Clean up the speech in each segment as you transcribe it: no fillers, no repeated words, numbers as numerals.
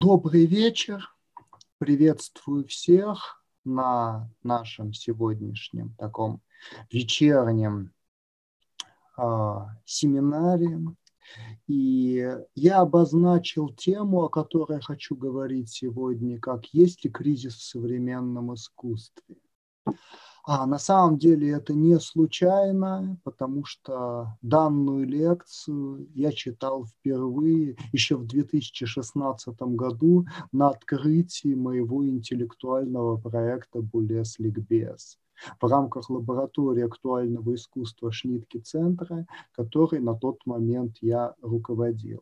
Добрый вечер. Приветствую всех на нашем сегодняшнем таком вечернем семинаре. И я обозначил тему, о которой я хочу говорить сегодня, как «Есть ли кризис в современном искусстве?». На самом деле это не случайно, потому что данную лекцию я читал впервые еще в 2016 году на открытии моего интеллектуального проекта «Булес Ликбез» в рамках лаборатории актуального искусства Шнитке-центра, который на тот момент я руководил.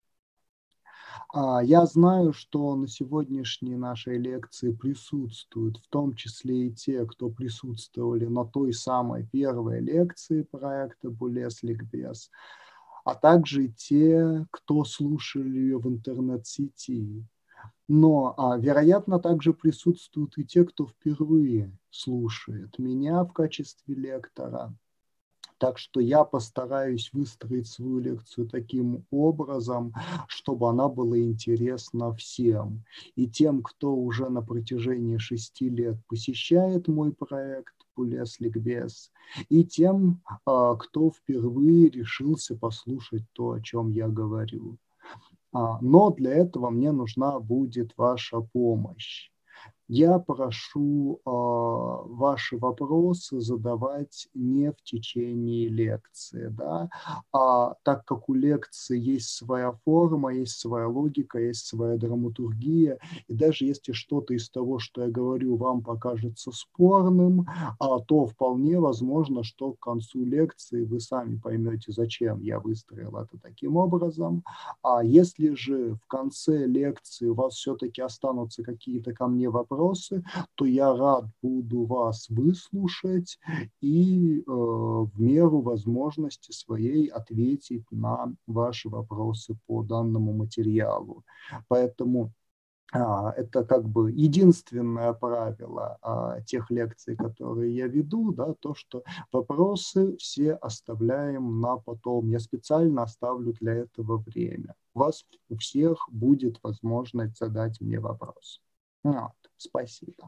Я знаю, что на сегодняшней нашей лекции присутствуют в том числе и те, кто присутствовали на той самой первой лекции проекта «Булес Ликбез», а также те, кто слушали ее в интернет-сети. Но, вероятно, также присутствуют и те, кто впервые слушает меня в качестве лектора. Так что я постараюсь выстроить свою лекцию таким образом, чтобы она была интересна всем. И тем, кто уже на протяжении 6 лет посещает мой проект «Булес Ликбез», и тем, кто впервые решился послушать то, о чем я говорю. Но для этого мне нужна будет ваша помощь. Я прошу ваши вопросы задавать не в течение лекции, да? Так как у лекции есть своя форма, есть своя логика, есть своя драматургия, и даже если что-то из того, что я говорю, вам покажется спорным, то вполне возможно, что к концу лекции вы сами поймете, зачем я выстроил это таким образом. Если же в конце лекции у вас все-таки останутся какие-то ко мне вопросы, то я рад буду вас выслушать и в меру возможности своей ответить на ваши вопросы по данному материалу. Поэтому это как бы единственное правило тех лекций, которые я веду, да, то, что вопросы все оставляем на потом. Я специально оставлю для этого время. У вас у всех будет возможность задать мне вопрос. Спасибо.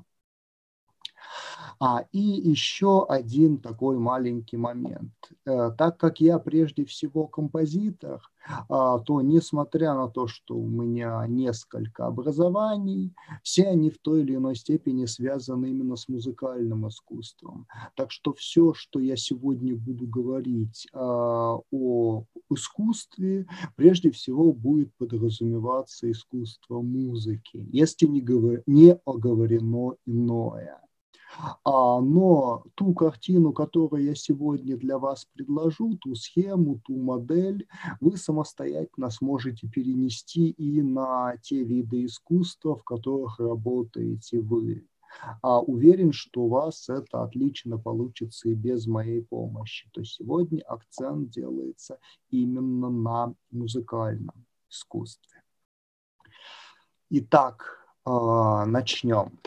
И еще один такой маленький момент. Так как я прежде всего композитор, то несмотря на то, что у меня несколько образований, все они в той или иной степени связаны именно с музыкальным искусством. Так что все, что я сегодня буду говорить о искусстве, прежде всего будет подразумеваться искусство музыки, если не оговорено иное. Но ту картину, которую я сегодня для вас предложу, ту схему, ту модель, вы самостоятельно сможете перенести и на те виды искусства, в которых работаете вы. Уверен, что у вас это отлично получится и без моей помощи. То есть сегодня акцент делается именно на музыкальном искусстве. Итак, начнем.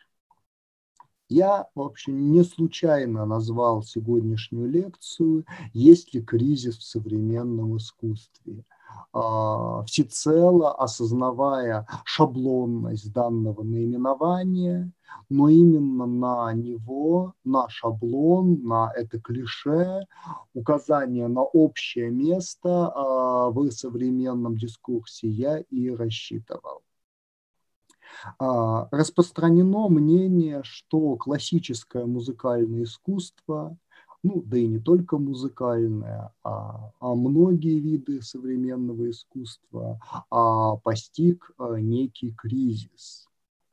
Я, в общем, не случайно назвал сегодняшнюю лекцию «Есть ли кризис в современном искусстве?», всецело осознавая шаблонность данного наименования, но именно на него, на шаблон, на это клише, указание на общее место в современном дискурсе я и рассчитывал. Распространено мнение, что классическое музыкальное искусство, да и не только музыкальное, а многие виды современного искусства постиг некий кризис.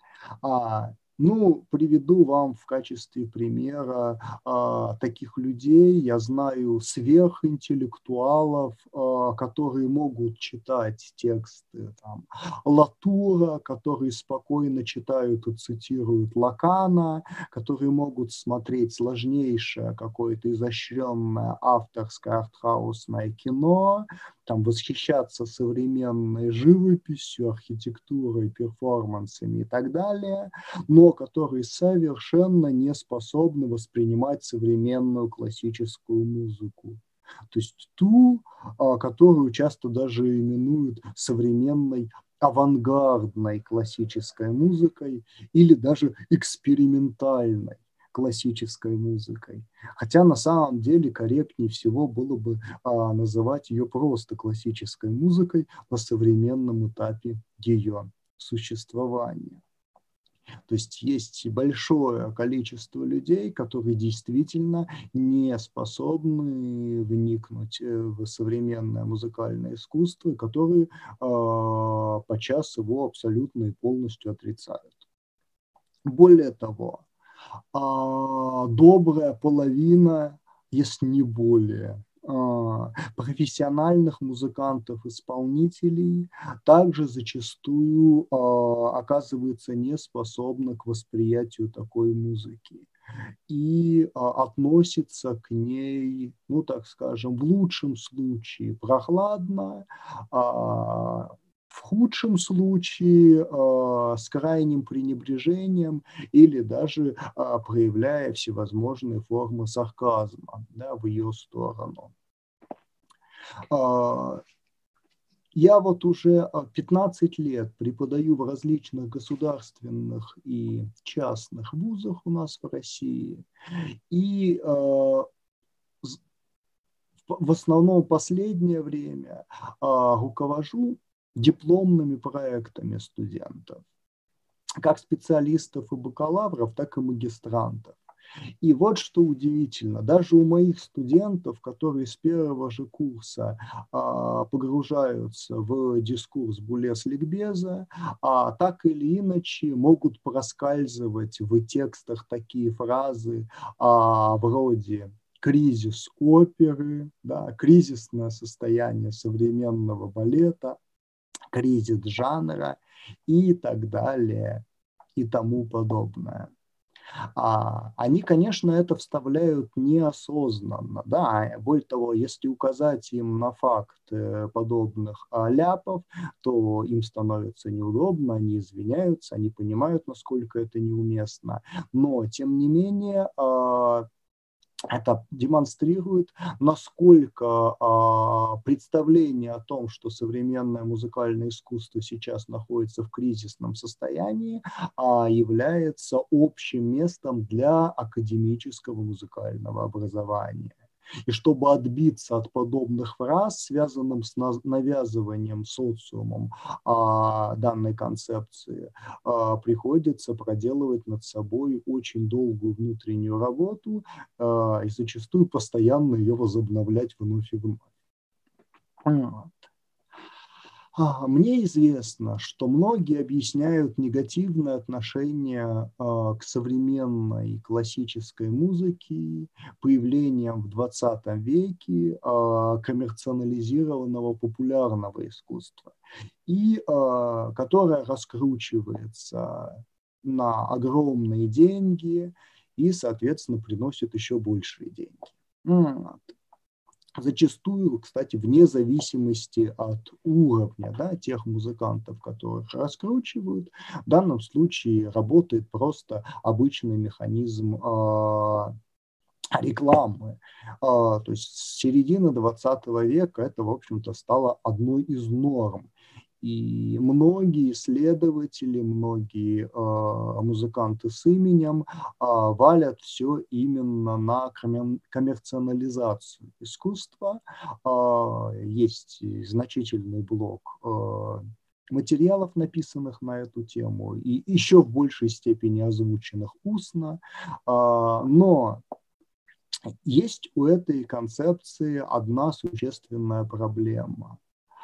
Приведу вам в качестве примера таких людей. Я знаю сверхинтеллектуалов, которые могут читать тексты Латура, которые спокойно читают и цитируют Лакана, которые могут смотреть сложнейшее какое-то изощренное авторское артхаусное кино, восхищаться современной живописью, архитектурой, перформансами и так далее, но которые совершенно не способны воспринимать современную классическую музыку. То есть ту, которую часто даже именуют современной авангардной классической музыкой или даже экспериментальной классической музыкой. Хотя на самом деле корректнее всего было бы называть ее просто классической музыкой на современном этапе ее существования. То есть большое количество людей, которые действительно не способны вникнуть в современное музыкальное искусство, которые подчас его абсолютно и полностью отрицают. Более того, добрая половина, если не более, профессиональных музыкантов, исполнителей также зачастую оказывается не способна к восприятию такой музыки и относится к ней, ну так скажем, в лучшем случае прохладно, в худшем случае с крайним пренебрежением или даже проявляя всевозможные формы сарказма, да, в ее сторону. Я вот уже 15 лет преподаю в различных государственных и частных вузах у нас в России. И в основном последнее время руковожу дипломными проектами студентов, как специалистов и бакалавров, так и магистрантов. И вот что удивительно, даже у моих студентов, которые с первого же курса погружаются в дискурс Булес-Ликбеза, так или иначе могут проскальзывать в текстах такие фразы вроде «кризис оперы», да, «кризисное состояние современного балета», «кризис жанра» и так далее и тому подобное. Они, конечно, это вставляют неосознанно. Да? Более того, если указать им на факт подобных ляпов, то им становится неудобно, они извиняются, они понимают, насколько это неуместно. Но, тем не менее, это демонстрирует, насколько представление о том, что современное музыкальное искусство сейчас находится в кризисном состоянии, является общим местом для академического музыкального образования. И чтобы отбиться от подобных фраз, связанных с навязыванием социумом данной концепции, приходится проделывать над собой очень долгую внутреннюю работу и зачастую постоянно ее возобновлять вновь и вновь. Мне известно, что многие объясняют негативное отношение к современной классической музыке появлением в 20 веке коммерциализированного популярного искусства, и которое раскручивается на огромные деньги и, соответственно, приносит еще большие деньги. Зачастую, кстати, вне зависимости от уровня, да, тех музыкантов, которых раскручивают, в данном случае работает просто обычный механизм рекламы. То есть с середины 20 века это, в общем-то, стало одной из норм. И многие исследователи, многие музыканты с именем валят все именно на коммерциализацию искусства. Есть значительный блок материалов, написанных на эту тему, и еще в большей степени озвученных устно. Но есть у этой концепции одна существенная проблема.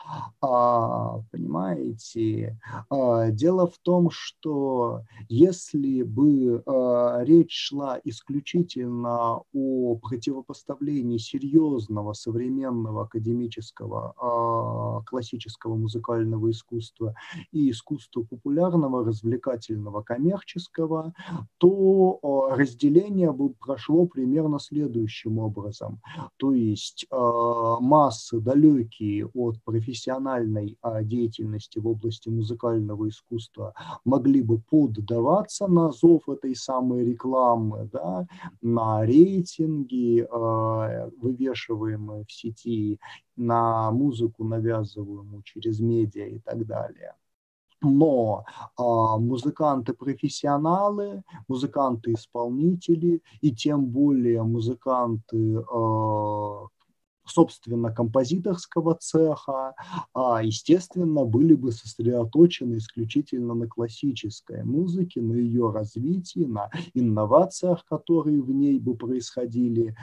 Понимаете, дело в том, что если бы речь шла исключительно о противопоставлении серьезного современного академического классического музыкального искусства и искусства популярного, развлекательного, коммерческого, то разделение бы прошло примерно следующим образом. То есть массы, далекие от профессиональной деятельности в области музыкального искусства, могли бы поддаваться на зов этой самой рекламы, да, на рейтинги, вывешиваемые в сети, на музыку, навязываемую через медиа и так далее. Но музыканты-профессионалы, музыканты-исполнители и тем более музыканты, собственно, композиторского цеха, естественно, были бы сосредоточены исключительно на классической музыке, на ее развитии, на инновациях, которые в ней бы происходили.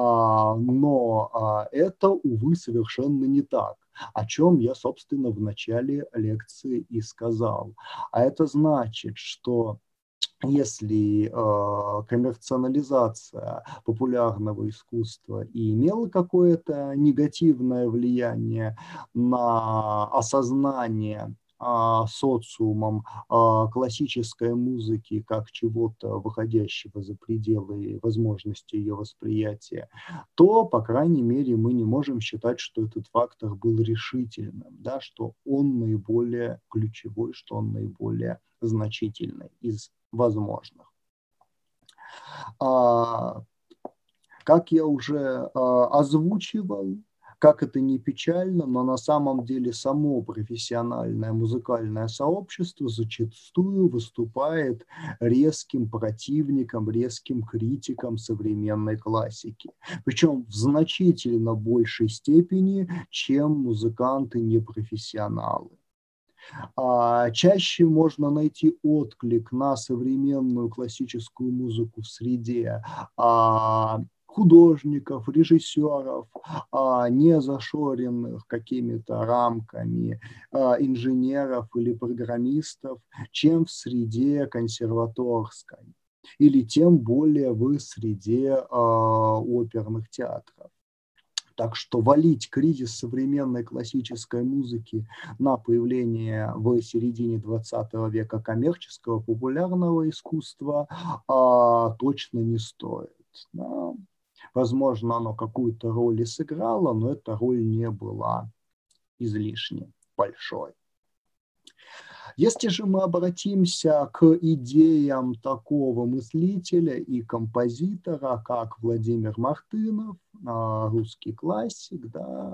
Но это, увы, совершенно не так, о чем я, собственно, в начале лекции и сказал. А это значит, что если коммерциализация популярного искусства и имела какое-то негативное влияние на осознание социумом классической музыки как чего-то выходящего за пределы возможности ее восприятия, то, по крайней мере, мы не можем считать, что этот фактор был решительным, да, что он наиболее ключевой, что он наиболее значительный из возможных. Как я уже озвучивал, как это не печально, но на самом деле само профессиональное музыкальное сообщество зачастую выступает резким противником, резким критиком современной классики. Причем в значительно большей степени, чем музыканты непрофессионалы. Чаще можно найти отклик на современную классическую музыку в среде художников, режиссеров, не зашоренных какими-то рамками инженеров или программистов, чем в среде консерваторской или тем более в среде оперных театров. Так что валить кризис современной классической музыки на появление в середине 20 века коммерческого популярного искусства точно не стоит. Да. Возможно, оно какую-то роль и сыграло, но эта роль не была излишне большой. Если же мы обратимся к идеям такого мыслителя и композитора, как Владимир Мартынов, русский классик, да,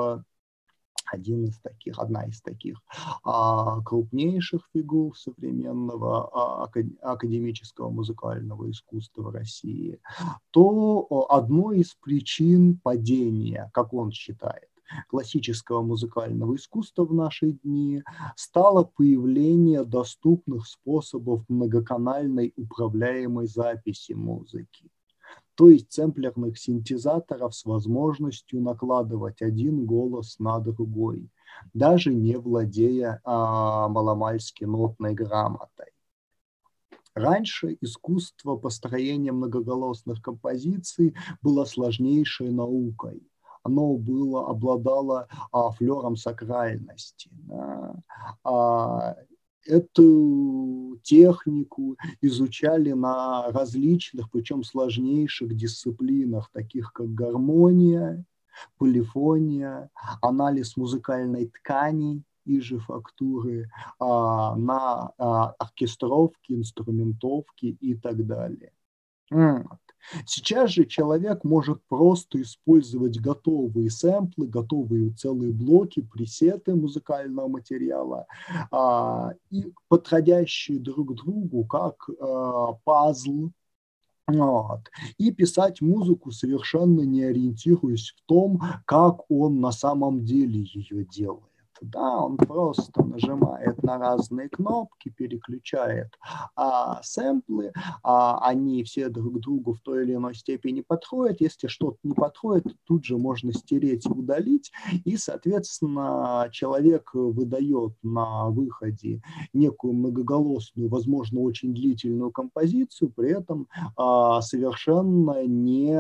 одна из таких крупнейших фигур современного академического музыкального искусства в России, то одной из причин падения, как он считает, классического музыкального искусства в наши дни стало появление доступных способов многоканальной управляемой записи музыки, то есть сэмплерных синтезаторов с возможностью накладывать один голос на другой, даже не владея маломальски нотной грамотой. Раньше искусство построения многоголосных композиций было сложнейшей наукой. Оно обладало флером сакральности. Да. Эту технику изучали на различных, причем сложнейших дисциплинах, таких как гармония, полифония, анализ музыкальной ткани и же фактуры, на оркестровке, инструментовке и так далее. Сейчас же человек может просто использовать готовые сэмплы, готовые целые блоки, пресеты музыкального материала, и подходящие друг другу как пазл, и писать музыку, совершенно не ориентируясь в том, как он на самом деле ее делает. Да, он просто нажимает на разные кнопки, переключает сэмплы, они все друг другу в той или иной степени подходят. Если что-то не подходит, тут же можно стереть и удалить, и, соответственно, человек выдает на выходе некую многоголосную, возможно, очень длительную композицию, при этом совершенно не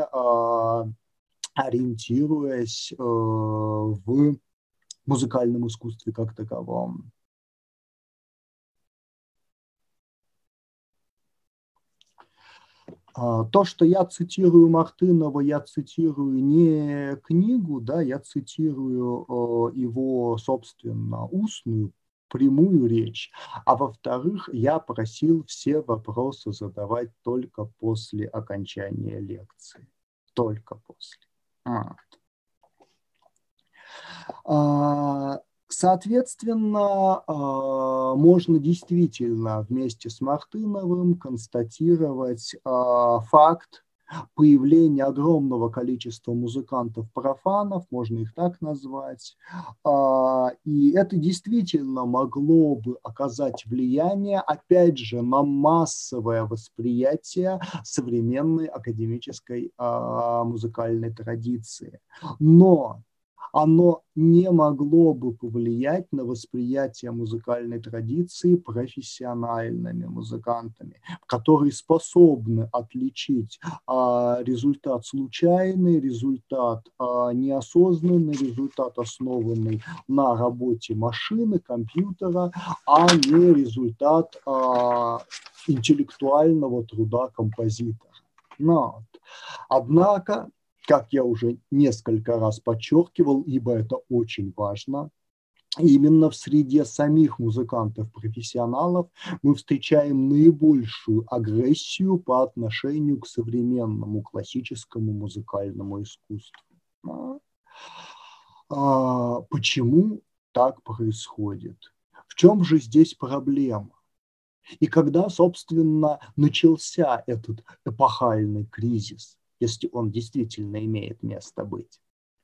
ориентируясь в музыкальном искусстве как таковом. То, что я цитирую Мартынова, я цитирую не книгу, да, я цитирую его, собственно, устную, прямую речь. А во-вторых, я просил все вопросы задавать только после окончания лекции. Только после. Соответственно, можно действительно вместе с Мартыновым констатировать факт появления огромного количества музыкантов-профанов, можно их так назвать, и это действительно могло бы оказать влияние, опять же, на массовое восприятие современной академической музыкальной традиции. Но оно не могло бы повлиять на восприятие музыкальной традиции профессиональными музыкантами, которые способны отличить результат случайный, результат неосознанный, результат, основанный на работе машины, компьютера, а не результат интеллектуального труда композитора. Но, однако, как я уже несколько раз подчеркивал, ибо это очень важно, именно в среде самих музыкантов-профессионалов мы встречаем наибольшую агрессию по отношению к современному классическому музыкальному искусству. Почему так происходит? В чем же здесь проблема? И когда, собственно, начался этот эпохальный кризис, если он действительно имеет место быть?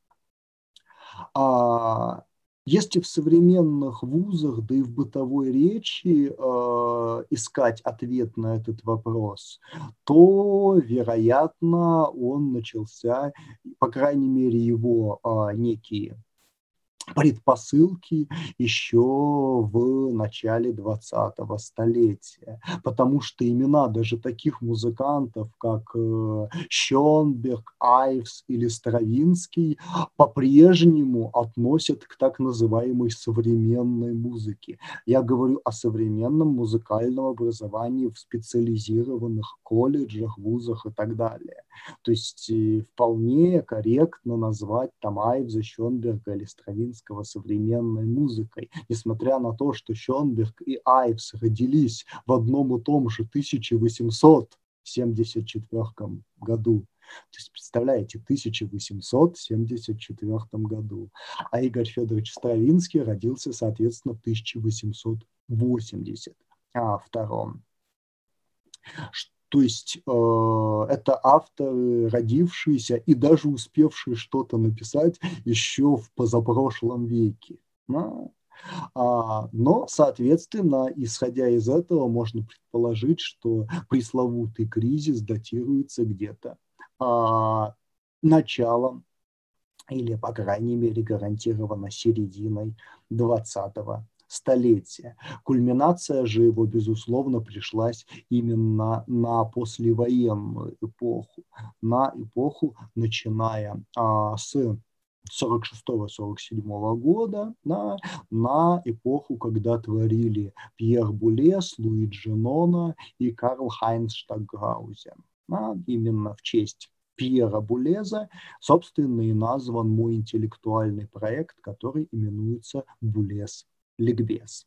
Если в современных вузах, да и в бытовой речи искать ответ на этот вопрос, то, вероятно, он начался, по крайней мере, его некие предпосылки еще в начале 20-го столетия, потому что имена даже таких музыкантов, как Шönberg, Айвс или Стравинский, по-прежнему относят к так называемой современной музыке. Я говорю о современном музыкальном образовании в специализированных колледжах, вузах и так далее. То есть вполне корректно назвать там Айвза, Шönberга или Стравинского современной музыкой, несмотря на то, что Шönberg и Айвс родились в одном и том же 1874 году. То есть, представляете, 1874 году. А Игорь Федорович Стравинский родился, соответственно, в 1882. То есть это авторы, родившиеся и даже успевшие что-то написать еще в позапрошлом веке. Но, соответственно, исходя из этого, можно предположить, что пресловутый кризис датируется где-то началом или, по крайней мере, гарантированно серединой 20-го столетия. Кульминация же его, безусловно, пришлась именно на послевоенную эпоху, на эпоху, начиная с 46-47 года, на эпоху, когда творили Пьер Булес, Луиджи Ноно и Карл Хайнц Штокгаузен. Именно в честь Пьера Булеза, собственно, и назван мой интеллектуальный проект, который именуется «Булез-ликбез».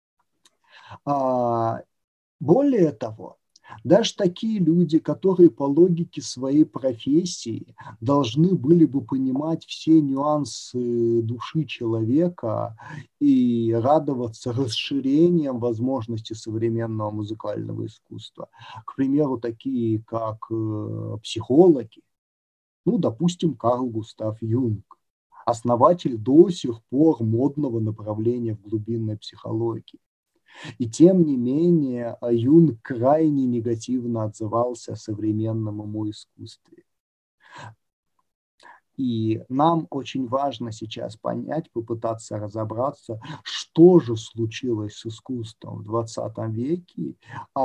Более того, даже такие люди, которые по логике своей профессии должны были бы понимать все нюансы души человека и радоваться расширением возможностей современного музыкального искусства. К примеру, такие как психологи, допустим, Карл Густав Юнг, основатель до сих пор модного направления в глубинной психологии. И тем не менее Юнг крайне негативно отзывался о современном ему искусстве. И нам очень важно сейчас понять, попытаться разобраться, что же случилось с искусством в 20 веке,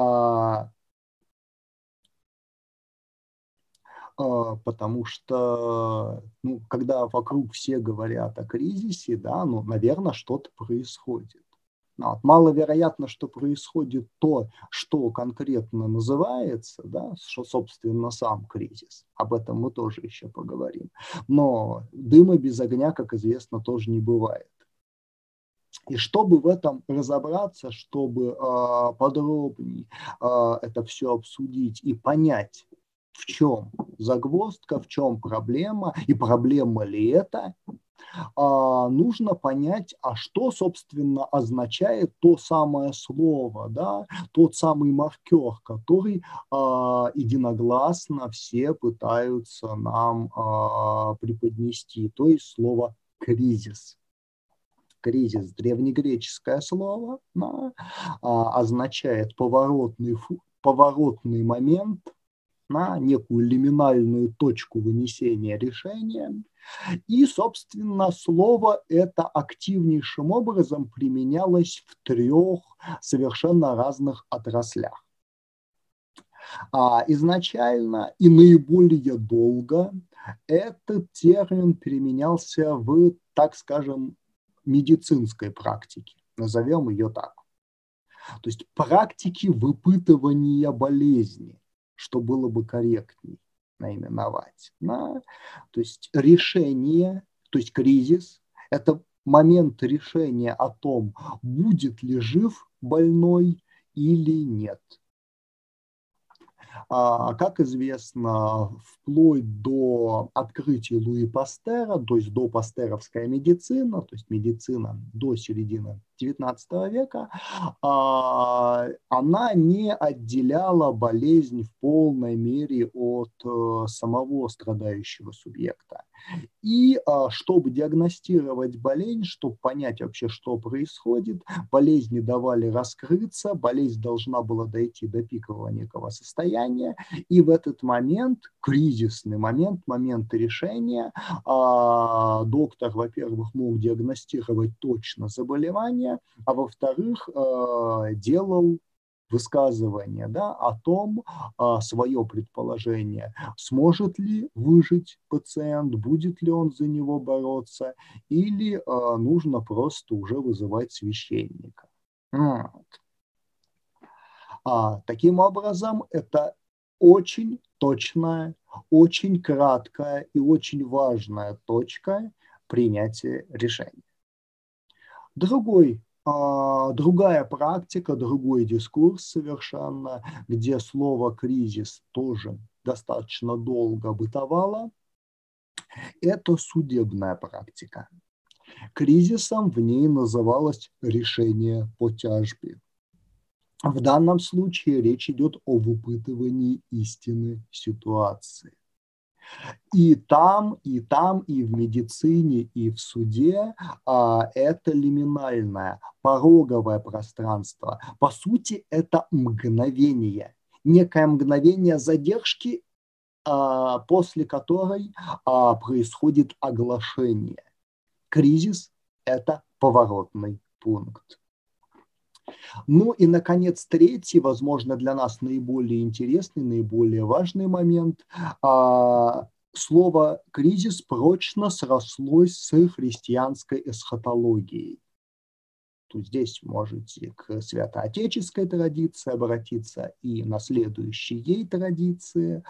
потому что, когда вокруг все говорят о кризисе, наверное, что-то происходит. Маловероятно, что происходит то, что конкретно называется, что, собственно, сам кризис. Об этом мы тоже еще поговорим. Но дыма без огня, как известно, тоже не бывает. И чтобы в этом разобраться, чтобы подробнее это все обсудить и понять, В чем загвоздка, в чем проблема и проблема ли это, нужно понять, а что, собственно, означает то самое слово, да, тот самый маркер, который единогласно все пытаются нам преподнести, то есть слово «кризис». Кризис, древнегреческое слово, да, означает поворотный момент, на некую лиминальную точку вынесения решения. И, собственно, слово это активнейшим образом применялось в 3 совершенно разных отраслях. Изначально и наиболее долго этот термин применялся в, так скажем, медицинской практике. Назовем ее так. То есть практики выпытывания болезни, что было бы корректней наименовать. Да? То есть решение, то есть кризис – это момент решения о том, будет ли жив больной или нет. Как известно, вплоть до открытия Луи Пастера, то есть до пастеровская медицина, то есть медицина до середины XIX века, она не отделяла болезнь в полной мере от самого страдающего субъекта. И чтобы диагностировать болезнь, чтобы понять вообще, что происходит, болезни давали раскрыться, болезнь должна была дойти до пикового некого состояния, и в этот момент, кризисный момент, момент решения, доктор, во-первых, мог диагностировать точно заболевание, а во-вторых, делал высказывание, да, о том, свое предположение, сможет ли выжить пациент, будет ли он за него бороться, или нужно просто уже вызывать священника. Таким образом, это очень точная, очень краткая и очень важная точка принятия решения. Другая практика, другой дискурс совершенно, где слово «кризис» тоже достаточно долго бытовало, это судебная практика. Кризисом в ней называлось решение по тяжбе. В данном случае речь идет о выпытывании истины ситуации. И там, и в медицине, и в суде это лиминальное, пороговое пространство. По сути, это мгновение, некое мгновение задержки, после которой происходит оглашение. Кризис – это поворотный пункт. Ну и, наконец, третий, возможно, для нас наиболее интересный, наиболее важный момент. Слово «кризис» прочно срослось с христианской эсхатологией. То здесь можете к святоотеческой традиции обратиться и на следующие ей традиции.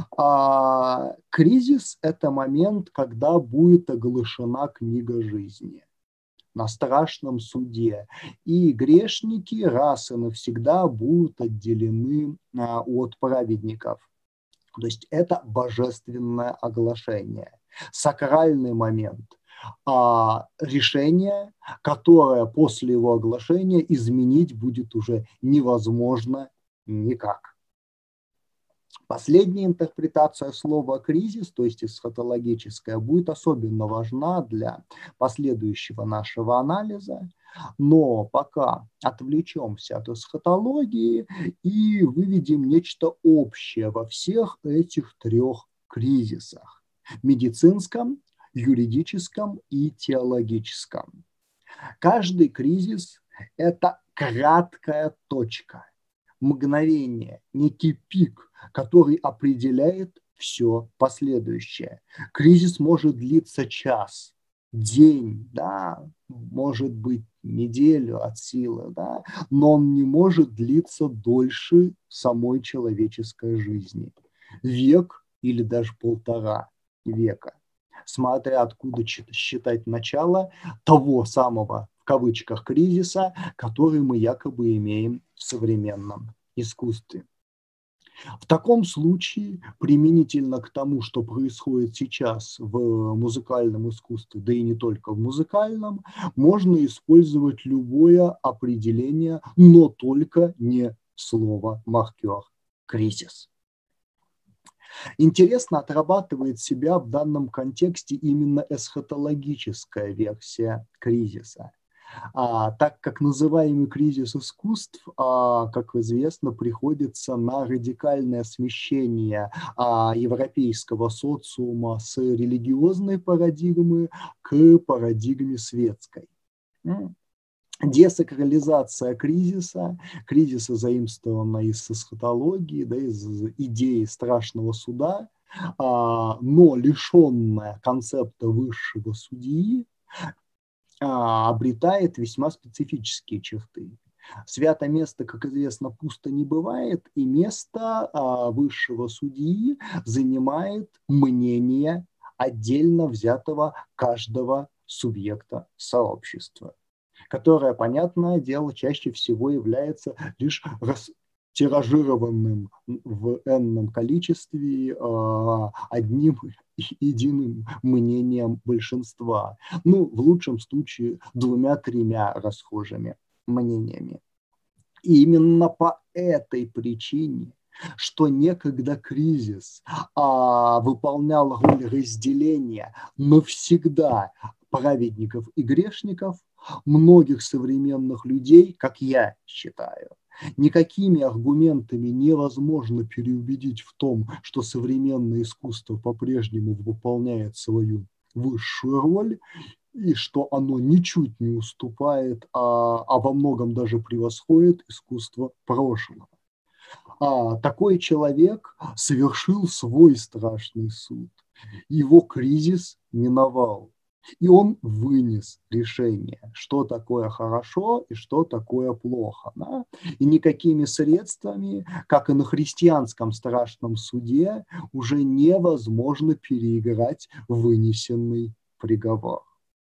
Кризис – это момент, когда будет оглашена книга жизни на страшном суде, и грешники раз и навсегда будут отделены от праведников. То есть это божественное оглашение, сакральный момент, решение, которое после его оглашения изменить будет уже невозможно никак. Последняя интерпретация слова «кризис», то есть эсхатологическая, будет особенно важна для последующего нашего анализа. Но пока отвлечемся от эсхатологии и выведем нечто общее во всех этих 3 кризисах – медицинском, юридическом и теологическом. Каждый кризис – это краткая точка, мгновение, некий пик, который определяет все последующее. Кризис может длиться час, день, да, может быть неделю от силы, да, но он не может длиться дольше самой человеческой жизни. Век или даже 1,5 века, смотря откуда считать начало того самого, в кавычках, кризиса, который мы якобы имеем в современном искусстве. В таком случае, применительно к тому, что происходит сейчас в музыкальном искусстве, да и не только в музыкальном, можно использовать любое определение, но только не слово «маркер» – кризис. Интересно отрабатывает себя в данном контексте именно эсхатологическая версия кризиса. Так как называемый кризис искусств, как известно, приходится на радикальное смещение европейского социума с религиозной парадигмы к парадигме светской. Десакрализация кризиса, заимствованная из эсхатологии, да, из идеи страшного суда, но лишенная концепта высшего судьи, обретает весьма специфические черты. Свято место, как известно, пусто не бывает, и место высшего судьи занимает мнение отдельно взятого каждого субъекта сообщества, которое, понятное дело, чаще всего является лишь тиражированным в энном количестве одним единым мнением большинства. В лучшем случае 2-3 расхожими мнениями. И именно по этой причине, что некогда кризис выполнял роль разделения навсегда праведников и грешников, многих современных людей, как я считаю, никакими аргументами невозможно переубедить в том, что современное искусство по-прежнему выполняет свою высшую роль, и что оно ничуть не уступает, а во многом даже превосходит искусство прошлого. Такой человек совершил свой страшный суд. Его кризис миновал. И он вынес решение, что такое хорошо и что такое плохо. Да? И никакими средствами, как и на христианском страшном суде, уже невозможно переиграть вынесенный приговор.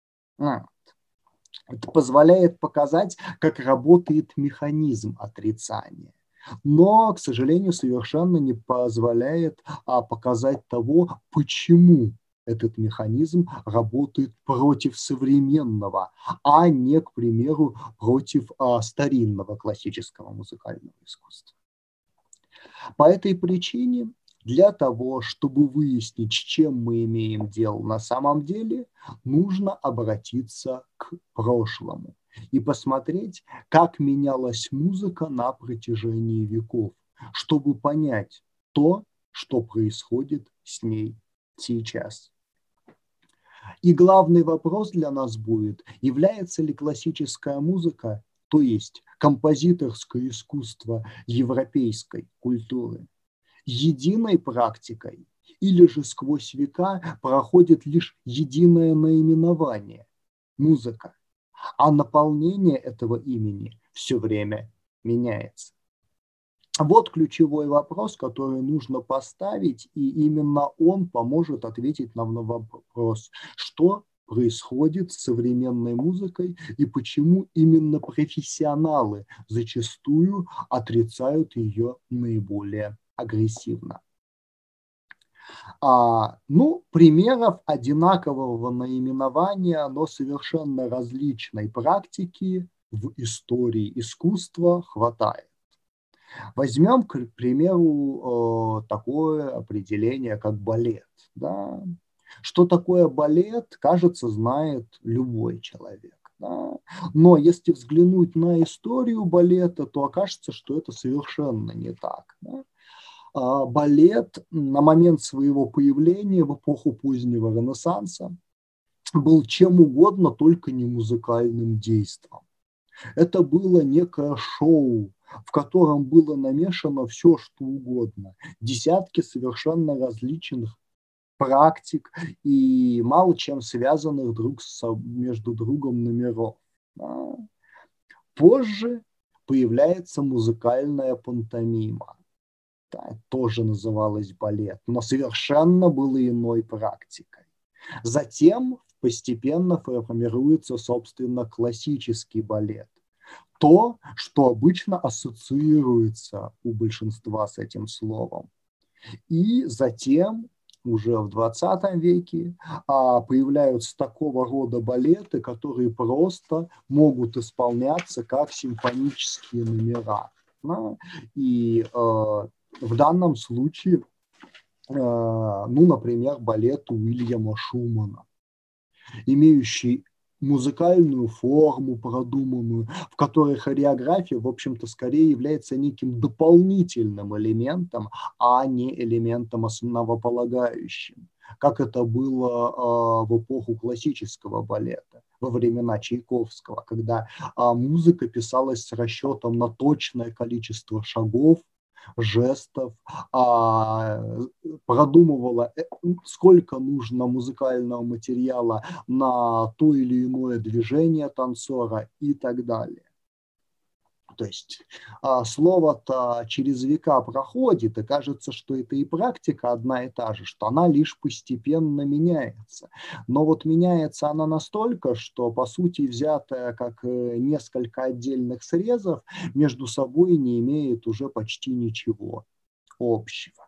Это позволяет показать, как работает механизм отрицания. Но, к сожалению, совершенно не позволяет показать того, почему этот механизм работает против современного, а не, к примеру, против старинного классического музыкального искусства. По этой причине, для того, чтобы выяснить, с чем мы имеем дело на самом деле, нужно обратиться к прошлому и посмотреть, как менялась музыка на протяжении веков, чтобы понять то, что происходит с ней сейчас. И главный вопрос для нас будет, является ли классическая музыка, то есть композиторское искусство европейской культуры, единой практикой, или же сквозь века проходит лишь единое наименование – музыка, а наполнение этого имени все время меняется. Вот ключевой вопрос, который нужно поставить, и именно он поможет ответить нам на вопрос, что происходит с современной музыкой и почему именно профессионалы зачастую отрицают ее наиболее агрессивно. Примеров одинакового наименования, но совершенно различной практики в истории искусства хватает. Возьмем, к примеру, такое определение, как балет. Да? Что такое балет, кажется, знает любой человек. Да? Но если взглянуть на историю балета, то окажется, что это совершенно не так. Да? Балет на момент своего появления в эпоху позднего Ренессанса был чем угодно, только не музыкальным действом. Это было некое шоу, в котором было намешано все, что угодно. Десятки совершенно различных практик и мало чем связанных между другом номеров. Позже появляется музыкальная пантомима. Тоже называлась балет, но совершенно было иной практикой. Затем постепенно формируется, собственно, классический балет, то, что обычно ассоциируется у большинства с этим словом. И затем уже в 20 веке появляются такого рода балеты, которые просто могут исполняться как симфонические номера. Да? И в данном случае, ну, например, балет Уильяма Шумана, имеющий музыкальную форму продуманную, в которой хореография, в общем-то, скорее является неким дополнительным элементом, а не элементом основополагающим, как это было в эпоху классического балета, во времена Чайковского, когда музыка писалась с расчетом на точное количество шагов, жестов, продумывала, сколько нужно музыкального материала на то или иное движение танцора и так далее. То есть слово-то через века проходит, и кажется, что это и практика одна и та же, что она лишь постепенно меняется. Но вот меняется она настолько, что, по сути, взятая как несколько отдельных срезов, между собой не имеет уже почти ничего общего.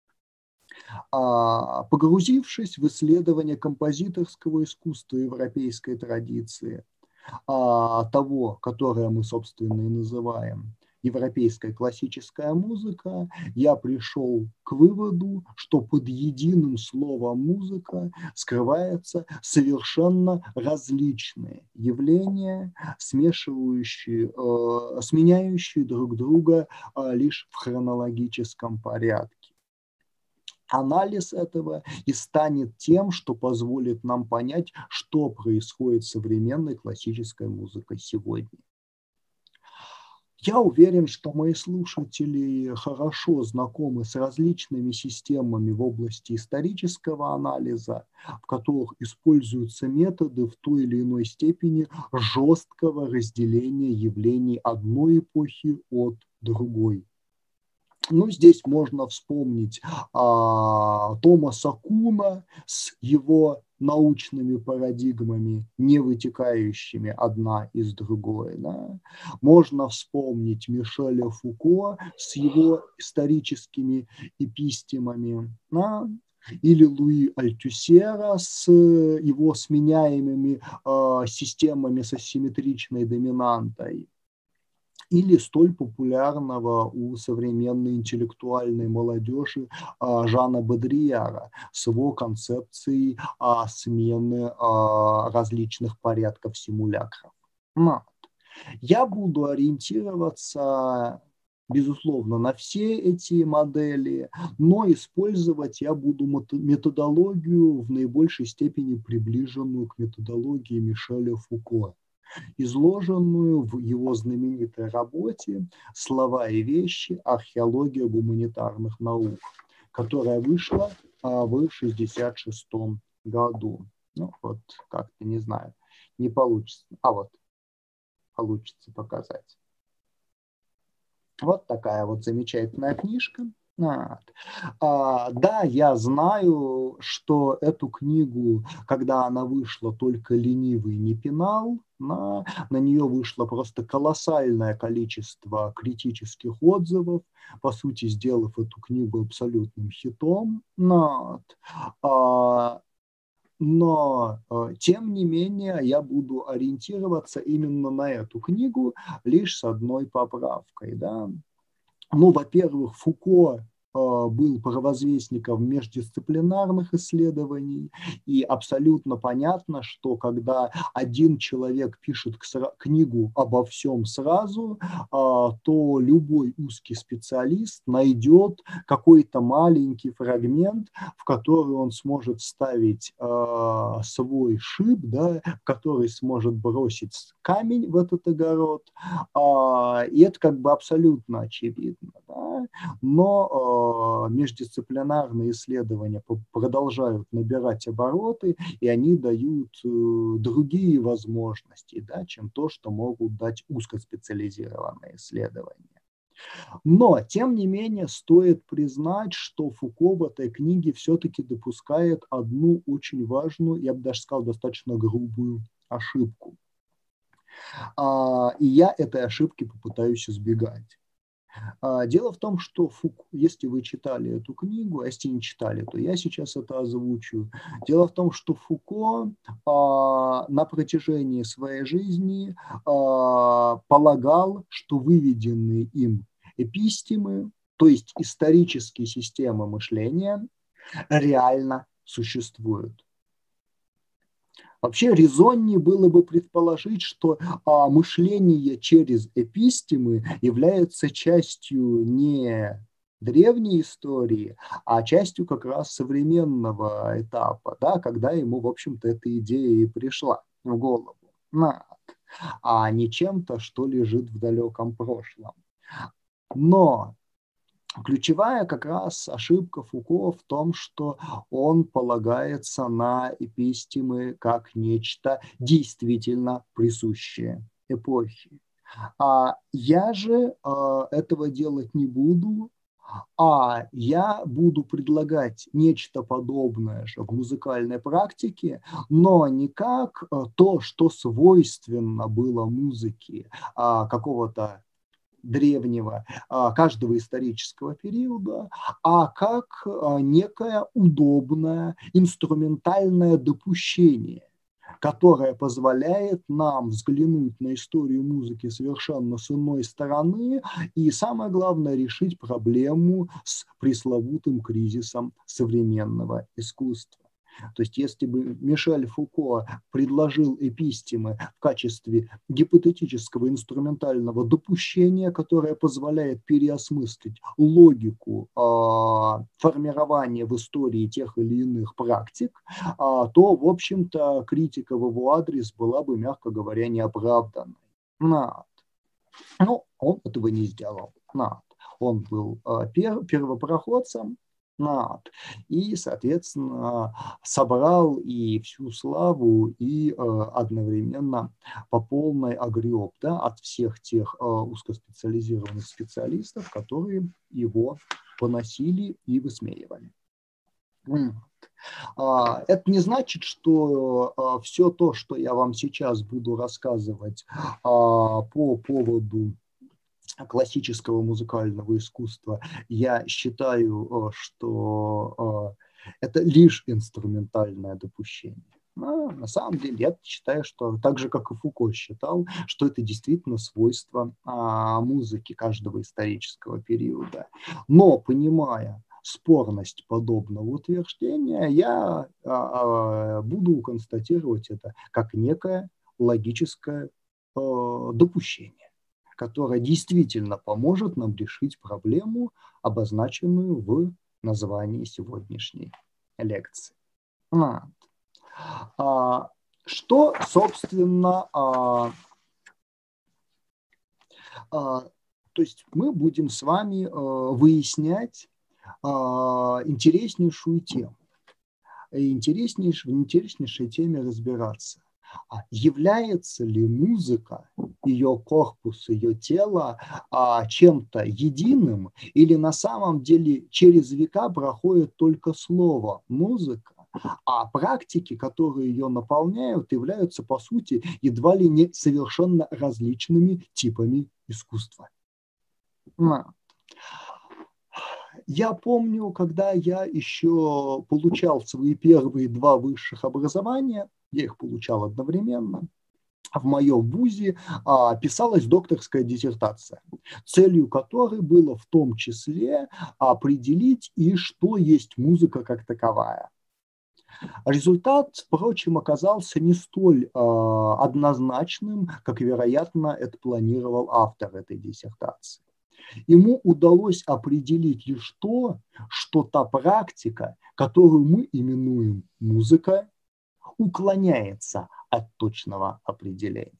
Погрузившись в исследование композиторского искусства европейской традиции, того, которое мы, собственно, и называем европейская классическая музыка, я пришел к выводу, что под единым словом музыка скрываются совершенно различные явления, сменяющие друг друга лишь в хронологическом порядке. Анализ этого и станет тем, что позволит нам понять, что происходит с современной классической музыкой сегодня. Я уверен, что мои слушатели хорошо знакомы с различными системами в области исторического анализа, в которых используются методы в той или иной степени жесткого разделения явлений одной эпохи от другой. Ну, здесь можно вспомнить Томаса Куна с его научными парадигмами, не вытекающими одна из другой. Да? Можно вспомнить Мишеля Фуко с его историческими эпистемами, да? Или Луи Альтюсера с его сменяемыми системами с асимметричной доминантой. Или столь популярного у современной интеллектуальной молодежи Жана Бодрияра с его концепцией смены различных порядков симулякров. Я буду ориентироваться, безусловно, на все эти модели, но использовать я буду методологию в наибольшей степени приближенную к методологии Мишеля Фуко, изложенную в его знаменитой работе «Слова и вещи. Археология гуманитарных наук», которая вышла в 1966 году. Ну, вот как-то, не знаю, не получится. Вот, получится показать. Вот такая вот замечательная книжка. Да, я знаю, что эту книгу, когда она вышла, только ленивый не пинал. На нее вышло просто колоссальное количество критических отзывов, по сути, сделав эту книгу абсолютным хитом. Но, тем не менее, я буду ориентироваться именно на эту книгу лишь с одной поправкой. Да? Ну, во-первых, Фуко был провозвестником междисциплинарных исследований, и абсолютно понятно, что когда один человек пишет книгу обо всем сразу, то любой узкий специалист найдет какой-то маленький фрагмент, в который он сможет вставить свой шип, да, в который сможет бросить камень в этот огород, и это как бы абсолютно очевидно. Да? Но междисциплинарные исследования продолжают набирать обороты, и они дают другие возможности, да, чем то, что могут дать узкоспециализированные исследования. Но, тем не менее, стоит признать, что Фуко в этой книге все-таки допускает одну очень важную, я бы даже сказал, достаточно грубую ошибку. И я этой ошибки попытаюсь избегать. Дело в том, что Фуко, если вы читали эту книгу, а если не читали, то я сейчас это озвучу. Дело в том, что Фуко на протяжении своей жизни полагал, что выведенные им эпистемы, то есть исторические системы мышления, реально существуют. Вообще резоннее было бы предположить, что мышление через эпистемы является частью не древней истории, а частью как раз современного этапа, да, когда ему, в общем-то, эта идея и пришла в голову, а не чем-то, что лежит в далеком прошлом. Но ключевая как раз ошибка Фуко в том, что он полагается на эпистемы как нечто действительно присущее эпохе. Я же этого делать не буду, я буду предлагать нечто подобное же в музыкальной практике, но не как то, что свойственно было музыке какого-то древнего, каждого исторического периода, а как некое удобное инструментальное допущение, которое позволяет нам взглянуть на историю музыки совершенно с иной стороны и, самое главное, решить проблему с пресловутым кризисом современного искусства. То есть если бы Мишель Фуко предложил эпистемы в качестве гипотетического инструментального допущения, которое позволяет переосмыслить логику формирования в истории тех или иных практик, то, в общем-то, критика в его адрес была бы, мягко говоря, неоправданной. Но он этого не сделал. Он был первопроходцем, и, соответственно, собрал и всю славу, и одновременно по полной огреб, да, от всех тех узкоспециализированных специалистов, которые его поносили и высмеивали. Это не значит, что все то, что я вам сейчас буду рассказывать по поводу классического музыкального искусства, я считаю, что это лишь инструментальное допущение. Но на самом деле я считаю, что так же, как и Фуко считал, что это действительно свойство музыки каждого исторического периода. Но, понимая спорность подобного утверждения, я буду констатировать это как некое логическое допущение, которая действительно поможет нам решить проблему, обозначенную в названии сегодняшней лекции. Что, собственно, то есть мы будем с вами выяснять интереснейшую тему, в интереснейшей теме разбираться. Является ли музыка, ее корпус, ее тело чем-то единым, или на самом деле через века проходит только слово «музыка», а практики, которые ее наполняют, являются, по сути, едва ли не совершенно различными типами искусства. Я помню, когда я еще получал свои первые 2 высших образования, я их получал одновременно, в моем вузе писалась докторская диссертация, целью которой было в том числе определить, и что есть музыка как таковая. Результат, впрочем, оказался не столь однозначным, как, вероятно, это планировал автор этой диссертации. Ему удалось определить лишь то, что та практика, которую мы именуем музыка, уклоняется от точного определения.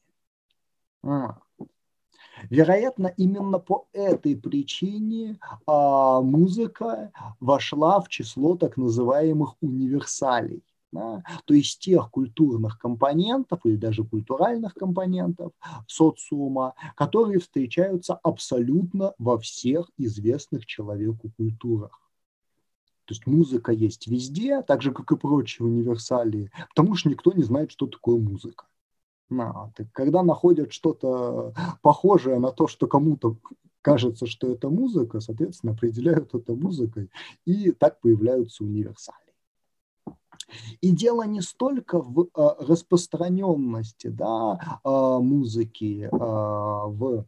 Вероятно, именно по этой причине музыка вошла в число так называемых универсалей. Да, то есть тех культурных компонентов или даже культуральных компонентов социума, которые встречаются абсолютно во всех известных человеку культурах. То есть музыка есть везде, так же, как и прочие универсалии, потому что никто не знает, что такое музыка. Когда находят что-то похожее на то, что кому-то кажется, что это музыка, соответственно, определяют это музыкой, и так появляются универсали. И дело не столько в распространенности, да, музыки в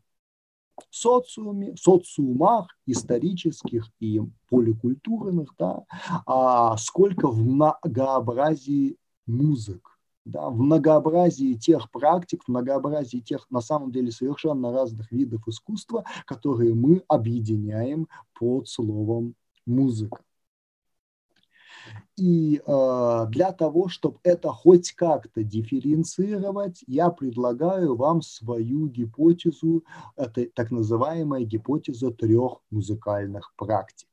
социумах исторических и поликультурных, да, сколько в многообразии музык. Да, в многообразии тех практик, в многообразии тех, на самом деле, совершенно разных видов искусства, которые мы объединяем под словом музыка. И для того, чтобы это хоть как-то дифференцировать, я предлагаю вам свою гипотезу, это так называемая гипотеза 3 музыкальных практик.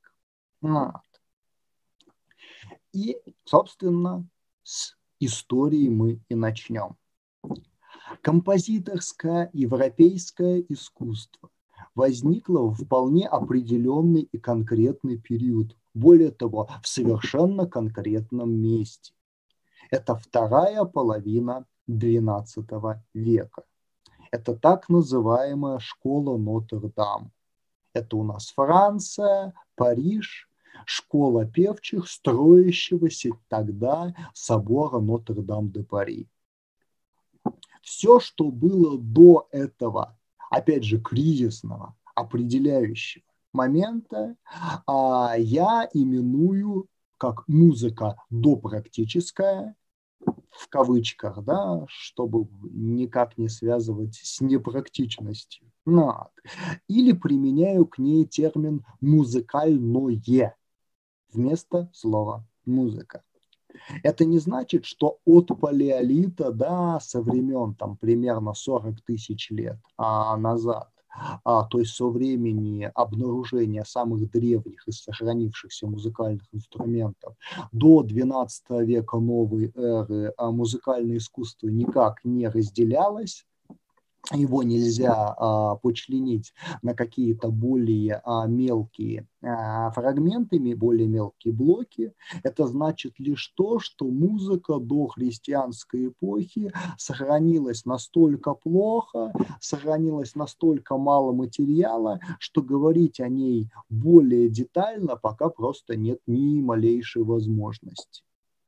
И, собственно, с истории мы и начнем. Композиторское европейское искусство возникло в вполне определенный и конкретный период, более того, в совершенно конкретном месте. Это вторая половина XII века. Это так называемая школа Нотр-Дам. Это у нас Франция, Париж, школа певчих, строящегося тогда собора Нотр-Дам-де-Пари. Все, что было до этого, опять же, кризисного, определяющего момента, я именую как музыка допрактическая, в кавычках, да, чтобы никак не связывать с непрактичностью. Или применяю к ней термин «музыкальное» вместо слова «музыка». Это не значит, что от палеолита до со времен там, примерно 40 тысяч лет назад, то есть со времени обнаружения самых древних и сохранившихся музыкальных инструментов до XII века новой эры, музыкальное искусство никак не разделялось. Его нельзя почленить на какие-то более мелкие фрагменты, более мелкие блоки. Это значит лишь то, что музыка до христианской эпохи сохранилась настолько плохо, сохранилось настолько мало материала, что говорить о ней более детально пока просто нет ни малейшей возможности.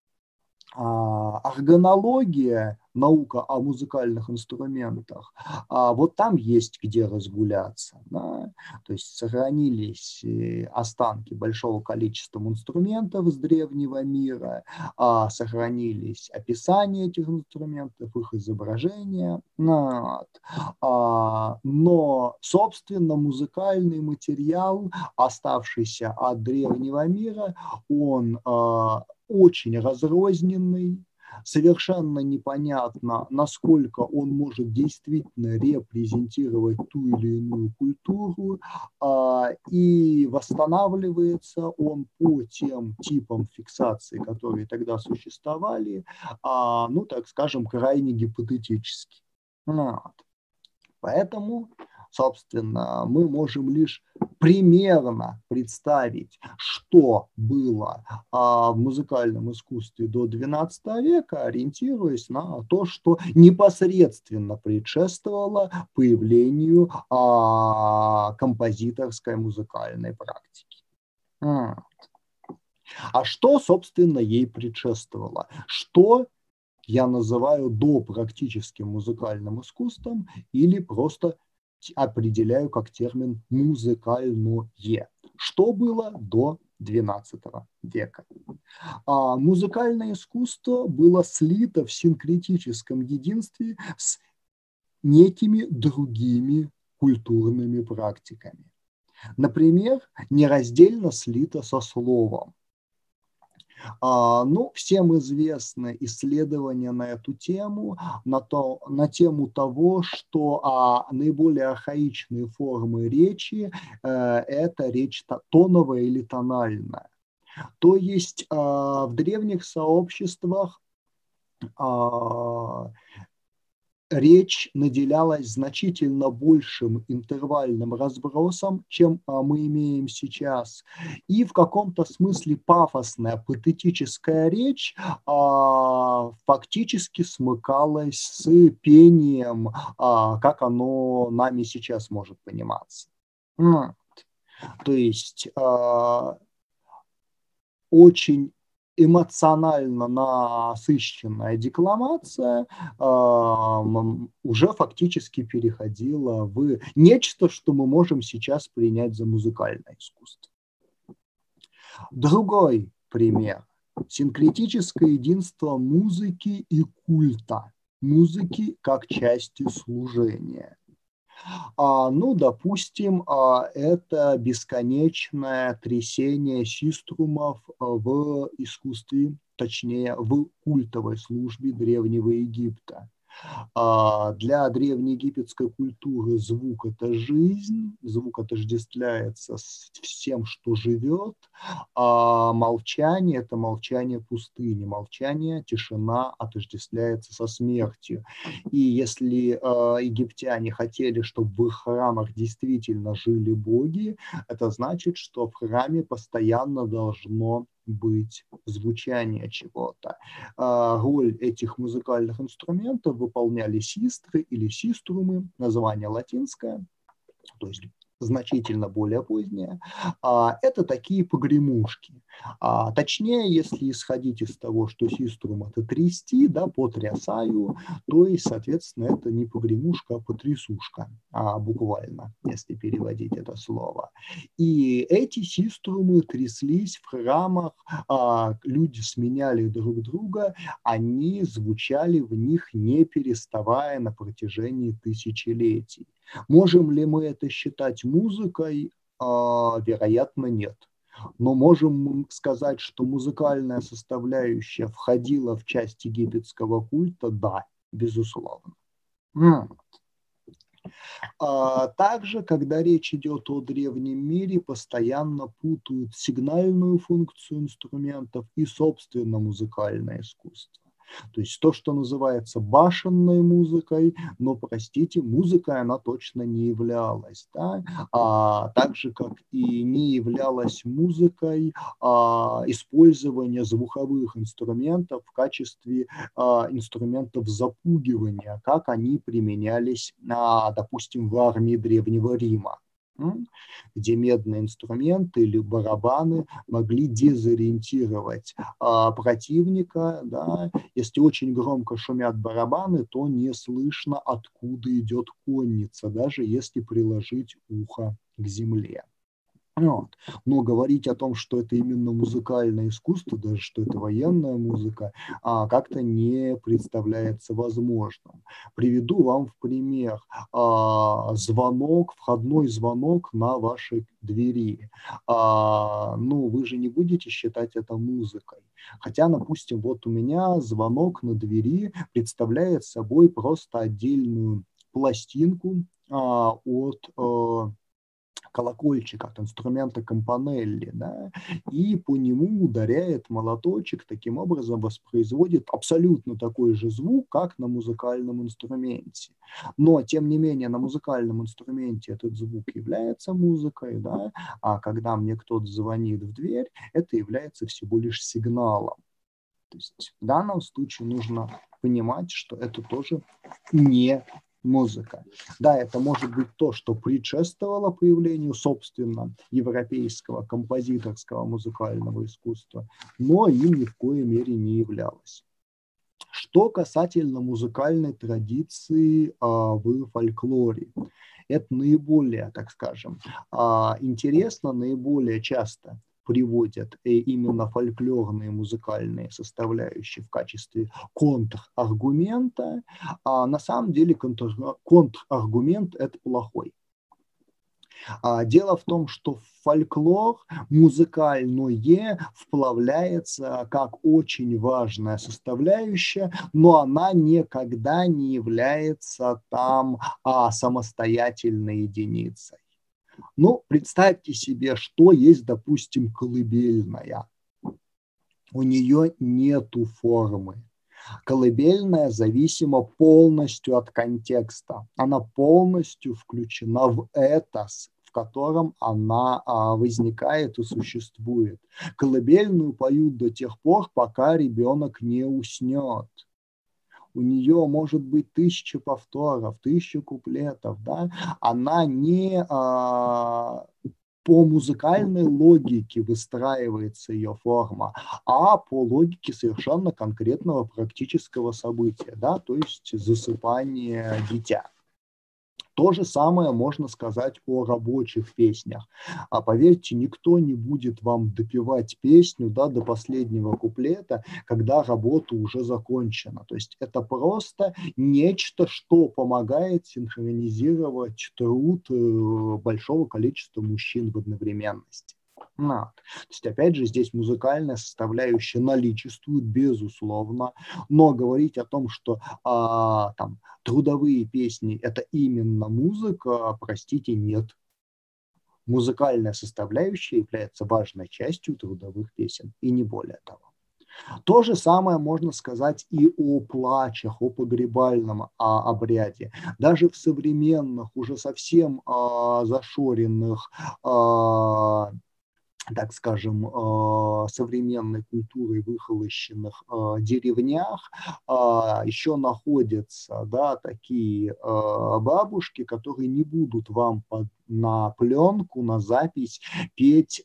Органология, наука о музыкальных инструментах, вот там есть где разгуляться. Да? То есть сохранились останки большого количества инструментов с древнего мира, сохранились описания этих инструментов, их изображения. Но, собственно, музыкальный материал, оставшийся от древнего мира, он очень разрозненный, совершенно непонятно, насколько он может действительно репрезентировать ту или иную культуру, и восстанавливается он по тем типам фиксации, которые тогда существовали, так скажем, крайне гипотетически. Поэтому, собственно, мы можем лишь примерно представить, что было в музыкальном искусстве до XII века, ориентируясь на то, что непосредственно предшествовало появлению композиторской музыкальной практики. А что, собственно, ей предшествовало? Что я называю допрактическим музыкальным искусством или просто определяю как термин «музыкальное». Что было до XII века? Музыкальное искусство было слито в синкретическом единстве с некими другими культурными практиками. Например, нераздельно слито со словом. Всем известны исследования на эту тему, на тему того, что наиболее архаичные формы речи – это речь тоновая или тональная. То есть в древних сообществах речь наделялась значительно большим интервальным разбросом, чем мы имеем сейчас. И в каком-то смысле пафосная, патетическая речь фактически смыкалась с пением, как оно нами сейчас может пониматься. То есть очень эмоционально насыщенная декламация уже фактически переходила в нечто, что мы можем сейчас принять за музыкальное искусство. Другой пример. Синкретическое единство музыки и культа. Музыки как части служения. Допустим, это бесконечное трясение систрумов в искусстве, точнее, в культовой службе Древнего Египта. Для древнеегипетской культуры звук – это жизнь, звук отождествляется с всем, что живет, а молчание – это молчание пустыни, молчание, тишина отождествляется со смертью. И если египтяне хотели, чтобы в их храмах действительно жили боги, это значит, что в храме постоянно должно быть звучание чего-то. Роль этих музыкальных инструментов выполняли систры или систрумы, название латинское, то есть значительно более позднее. Это такие погремушки. Точнее, если исходить из того, что систрум – это трясти, да, потрясаю, то есть, соответственно, это не погремушка, а потрясушка, буквально, если переводить это слово. И эти систрумы тряслись в храмах, люди сменяли друг друга, они звучали в них, не переставая на протяжении тысячелетий. Можем ли мы это считать музыкой? Вероятно, нет. Но можем сказать, что музыкальная составляющая входила в часть египетского культа? Да, безусловно. Также, когда речь идет о древнем мире, постоянно путают сигнальную функцию инструментов и, собственно, музыкальное искусство. То есть то, что называется башенной музыкой, но, простите, музыкой она точно не являлась. Да? Так же, как и не являлась музыкой использование звуковых инструментов в качестве инструментов запугивания, как они применялись, допустим, в армии Древнего Рима, где медные инструменты или барабаны могли дезориентировать противника. Да. Если очень громко шумят барабаны, то не слышно, откуда идет конница, даже если приложить ухо к земле. Но говорить о том, что это именно музыкальное искусство, даже что это военная музыка, как-то не представляется возможным. Приведу вам в пример входной звонок на вашей двери. Вы же не будете считать это музыкой. Хотя, допустим, вот у меня звонок на двери представляет собой просто отдельную пластинку от колокольчик, от инструмента кампанелли, да, и по нему ударяет молоточек, таким образом воспроизводит абсолютно такой же звук, как на музыкальном инструменте. Но, тем не менее, на музыкальном инструменте этот звук является музыкой, да, а когда мне кто-то звонит в дверь, это является всего лишь сигналом. То есть в данном случае нужно понимать, что это тоже не музыка. Да, это может быть то, что предшествовало появлению, собственно, европейского композиторского музыкального искусства, но им ни в коей мере не являлось. Что касательно музыкальной традиции в фольклоре, это наиболее, так скажем, интересно, наиболее часто приводят именно фольклорные музыкальные составляющие в качестве контраргумента, а на самом деле контраргумент – это плохой. Дело в том, что в фольклор музыкальное вплавляется как очень важная составляющая, но она никогда не является там самостоятельной единицей. Представьте себе, что есть, допустим, колыбельная. У нее нету формы. Колыбельная зависима полностью от контекста. Она полностью включена в этос, в котором она возникает и существует. Колыбельную поют до тех пор, пока ребенок не уснет. У нее может быть 1000 повторов, 1000 куплетов, да? Она не по музыкальной логике выстраивается ее форма, а по логике совершенно конкретного практического события, да, то есть засыпание дитя. То же самое можно сказать о рабочих песнях. А поверьте, никто не будет вам допевать песню, да, до последнего куплета, когда работа уже закончена. То есть это просто нечто, что помогает синхронизировать труд большого количества мужчин в одновременности. То есть, опять же, здесь музыкальная составляющая наличествует, безусловно, но говорить о том, что там трудовые песни – это именно музыка, простите, нет. Музыкальная составляющая является важной частью трудовых песен, и не более того. То же самое можно сказать и о плачах, о погребальном обряде. Даже в современных, уже совсем зашоренных, так скажем, современной культурой выхолощенных деревнях еще находятся, да, такие бабушки, которые не будут вам на пленку, на запись петь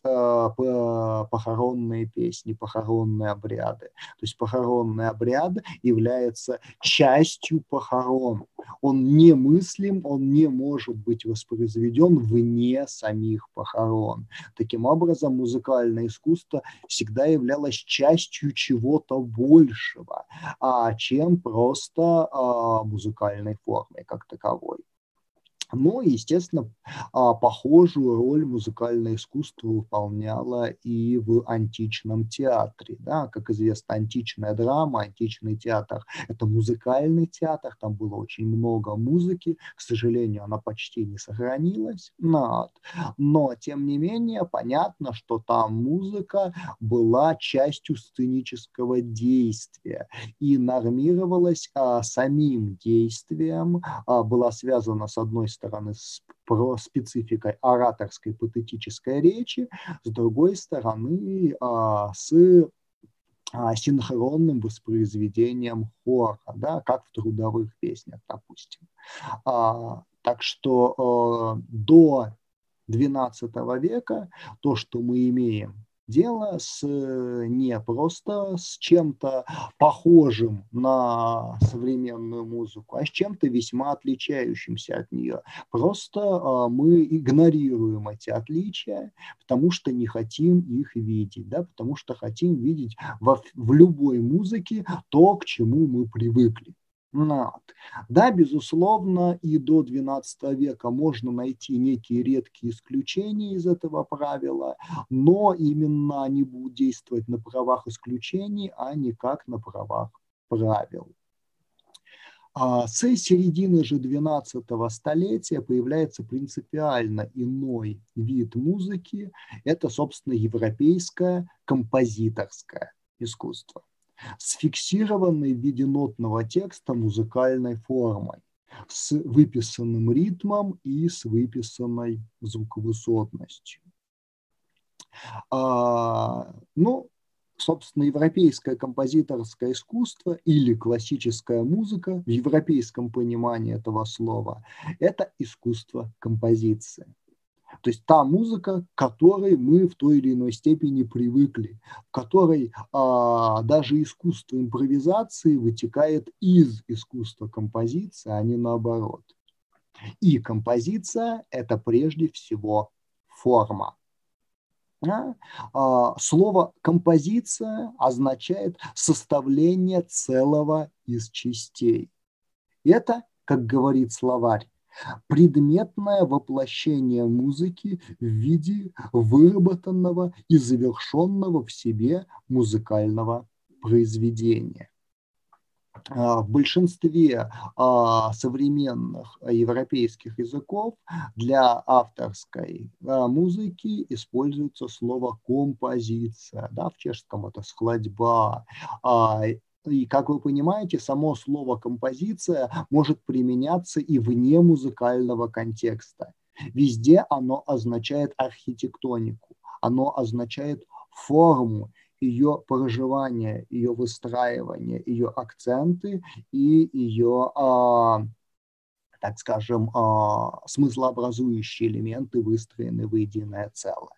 похоронные песни, похоронные обряды. То есть похоронный обряд является частью похорон. Он немыслим, он не может быть воспроизведен вне самих похорон. Таким образом, музыкальное искусство всегда являлось частью чего-то большего, чем просто музыкальной формой как таковой. Но, естественно, похожую роль музыкальное искусство выполняло и в античном театре. Да? Как известно, античная драма, античный театр – это музыкальный театр, там было очень много музыки, к сожалению, она почти не сохранилась. Но, тем не менее, понятно, что там музыка была частью сценического действия и нормировалась самим действием, была связана, с одной стороны, с спецификой ораторской патетической речи, с другой стороны, с синхронным воспроизведением хора, да, как в трудовых песнях, допустим. Так что до XII века то, что мы имеем дело не просто с чем-то похожим на современную музыку, а с чем-то весьма отличающимся от нее. Просто мы игнорируем эти отличия, потому что не хотим их видеть, да, потому что хотим видеть в любой музыке то, к чему мы привыкли. Да, безусловно, и до XII века можно найти некие редкие исключения из этого правила, но именно они будут действовать на правах исключений, а не как на правах правил. С середины же XII столетия появляется принципиально иной вид музыки. Это, собственно, европейское композиторское искусство с фиксированной в виде нотного текста музыкальной формой, с выписанным ритмом и с выписанной звуковысотностью. Собственно, европейское композиторское искусство или классическая музыка в европейском понимании этого слова – это искусство композиции. То есть та музыка, к которой мы в той или иной степени привыкли, в которой даже искусство импровизации вытекает из искусства композиции, а не наоборот. И композиция – это прежде всего форма. Слово «композиция» означает составление целого из частей. Это, как говорит словарь, предметное воплощение музыки в виде выработанного и завершенного в себе музыкального произведения. В большинстве современных европейских языков для авторской музыки используется слово «композиция». Да, в чешском это «складьба», И, как вы понимаете, само слово «композиция» может применяться и вне музыкального контекста. Везде оно означает архитектонику, оно означает форму, ее проживание, ее выстраивание, ее акценты и ее, так скажем, смыслообразующие элементы, выстроены в единое целое.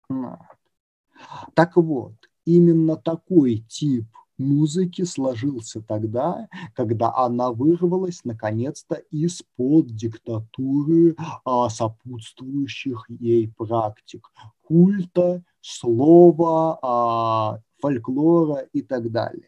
Так вот, именно такой тип музыки сложился тогда, когда она вырвалась наконец-то из-под диктатуры сопутствующих ей практик, культа, слова, фольклора и так далее.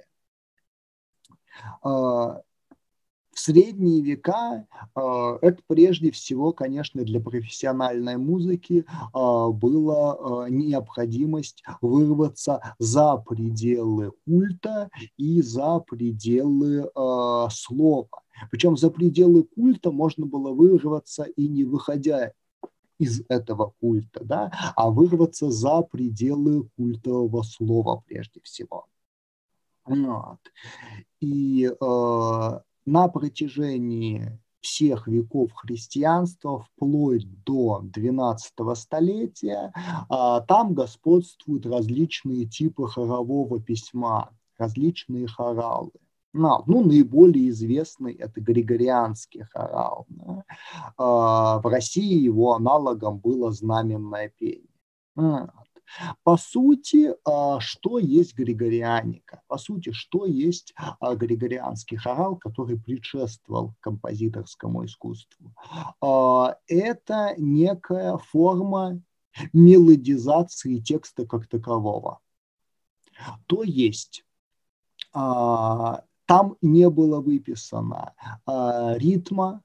В средние века это прежде всего, конечно, для профессиональной музыки была необходимость вырваться за пределы культа и за пределы слова. Причем за пределы культа можно было вырваться и не выходя из этого культа, да, а вырваться за пределы культового слова прежде всего. Вот. И на протяжении всех веков христианства, вплоть до XII столетия, там господствуют различные типы хорового письма, различные хоралы. Наиболее известный – это григорианский хорал. Да? В России его аналогом было знаменное пение. По сути, что есть григорианика? По сути, что есть григорианский хорал, который предшествовал композиторскому искусству? Это некая форма мелодизации текста как такового. То есть там не было выписано ритма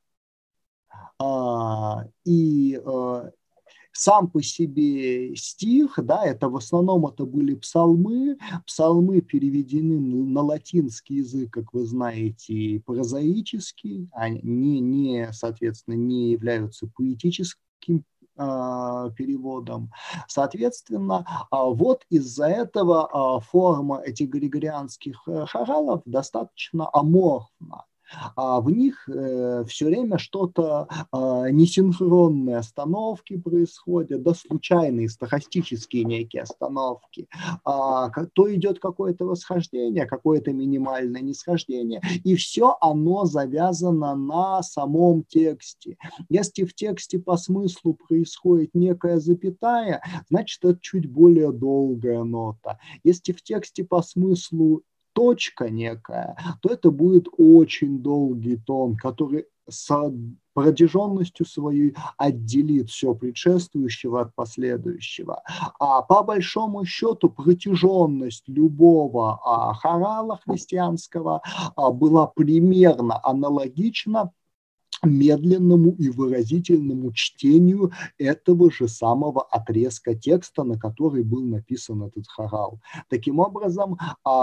и сам по себе стих, да, это в основном это были псалмы. Псалмы переведены на латинский язык, как вы знаете, прозаический, они соответственно, не являются поэтическим переводом. Соответственно, вот из-за этого форма этих григорианских хоралов достаточно аморфна. В них все время что-то несинхронные остановки происходят, да, случайные стохастические некие остановки. То идет какое-то восхождение, какое-то минимальное нисхождение, и все оно завязано на самом тексте. Если в тексте по смыслу происходит некая запятая, значит, это чуть более долгая нота. Если в тексте по смыслу точка некая, то это будет очень долгий тон, который с протяженностью своей отделит все предшествующего от последующего. А по большому счету протяженность любого хорала христианского была примерно аналогична медленному и выразительному чтению этого же самого отрезка текста, на который был написан этот хорал. Таким образом,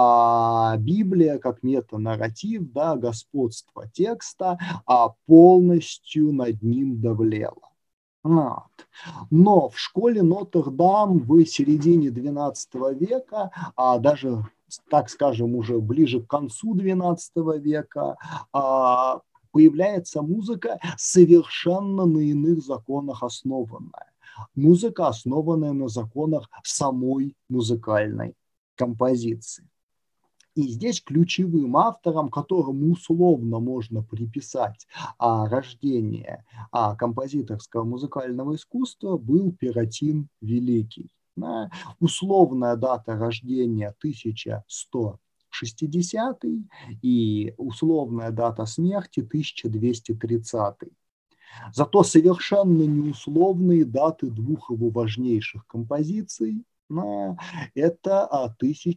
Библия как метанарратив, да, господство текста полностью над ним давлела. Вот. Но в школе Нотр-Дам в середине XII века, даже, так скажем, уже ближе к концу XII века, появляется музыка совершенно на иных законах основанная. Музыка, основанная на законах самой музыкальной композиции. И здесь ключевым автором, которому условно можно приписать рождение композиторского музыкального искусства, был Перотин Великий. Условная дата рождения 1160 и условная дата смерти 1230. Зато совершенно неусловные даты двух его важнейших композиций. Это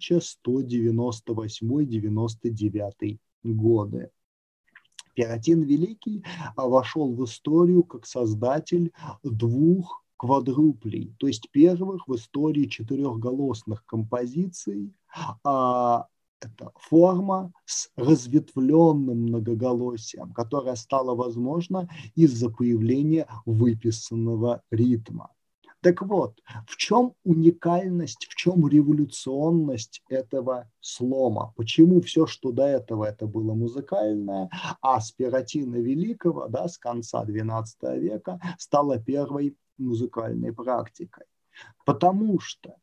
1198-99 годы. Перотин Великий вошел в историю как создатель двух квадруплей, то есть первых в истории четырехголосных композиций. Это форма с разветвленным многоголосием, которая стала возможна из-за появления выписанного ритма. Так вот, в чем уникальность, в чем революционность этого слома? Почему все, что до этого это было музыкальное, а с Перотина Великого, да, с конца XII века, стало первой музыкальной практикой? Потому что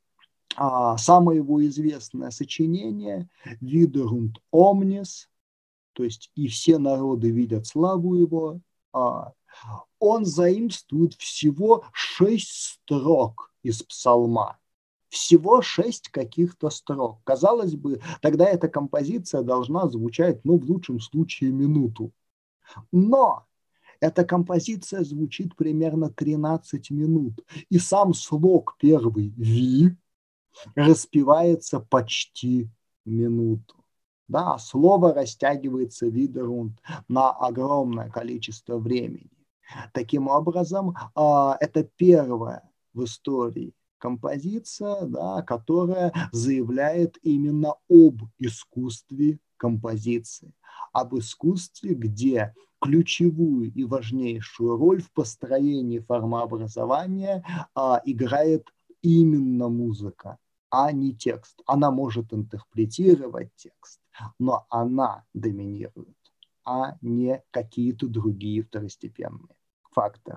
самое его известное сочинение «Viderunt omnes», то есть «И все народы видят славу его», он заимствует всего 6 строк из псалма. Всего 6 каких-то строк. Казалось бы, тогда эта композиция должна звучать, в лучшем случае, минуту. Но эта композиция звучит примерно 13 минут. И сам слог первый «Ви» распевается почти минуту. Да, слово растягивается видерунд на огромное количество времени. Таким образом, это первая в истории композиция, да, которая заявляет именно об искусстве композиции, об искусстве, где ключевую и важнейшую роль в построении формообразования играет именно музыка, а не текст. Она может интерпретировать текст, но она доминирует, а не какие-то другие второстепенные факторы.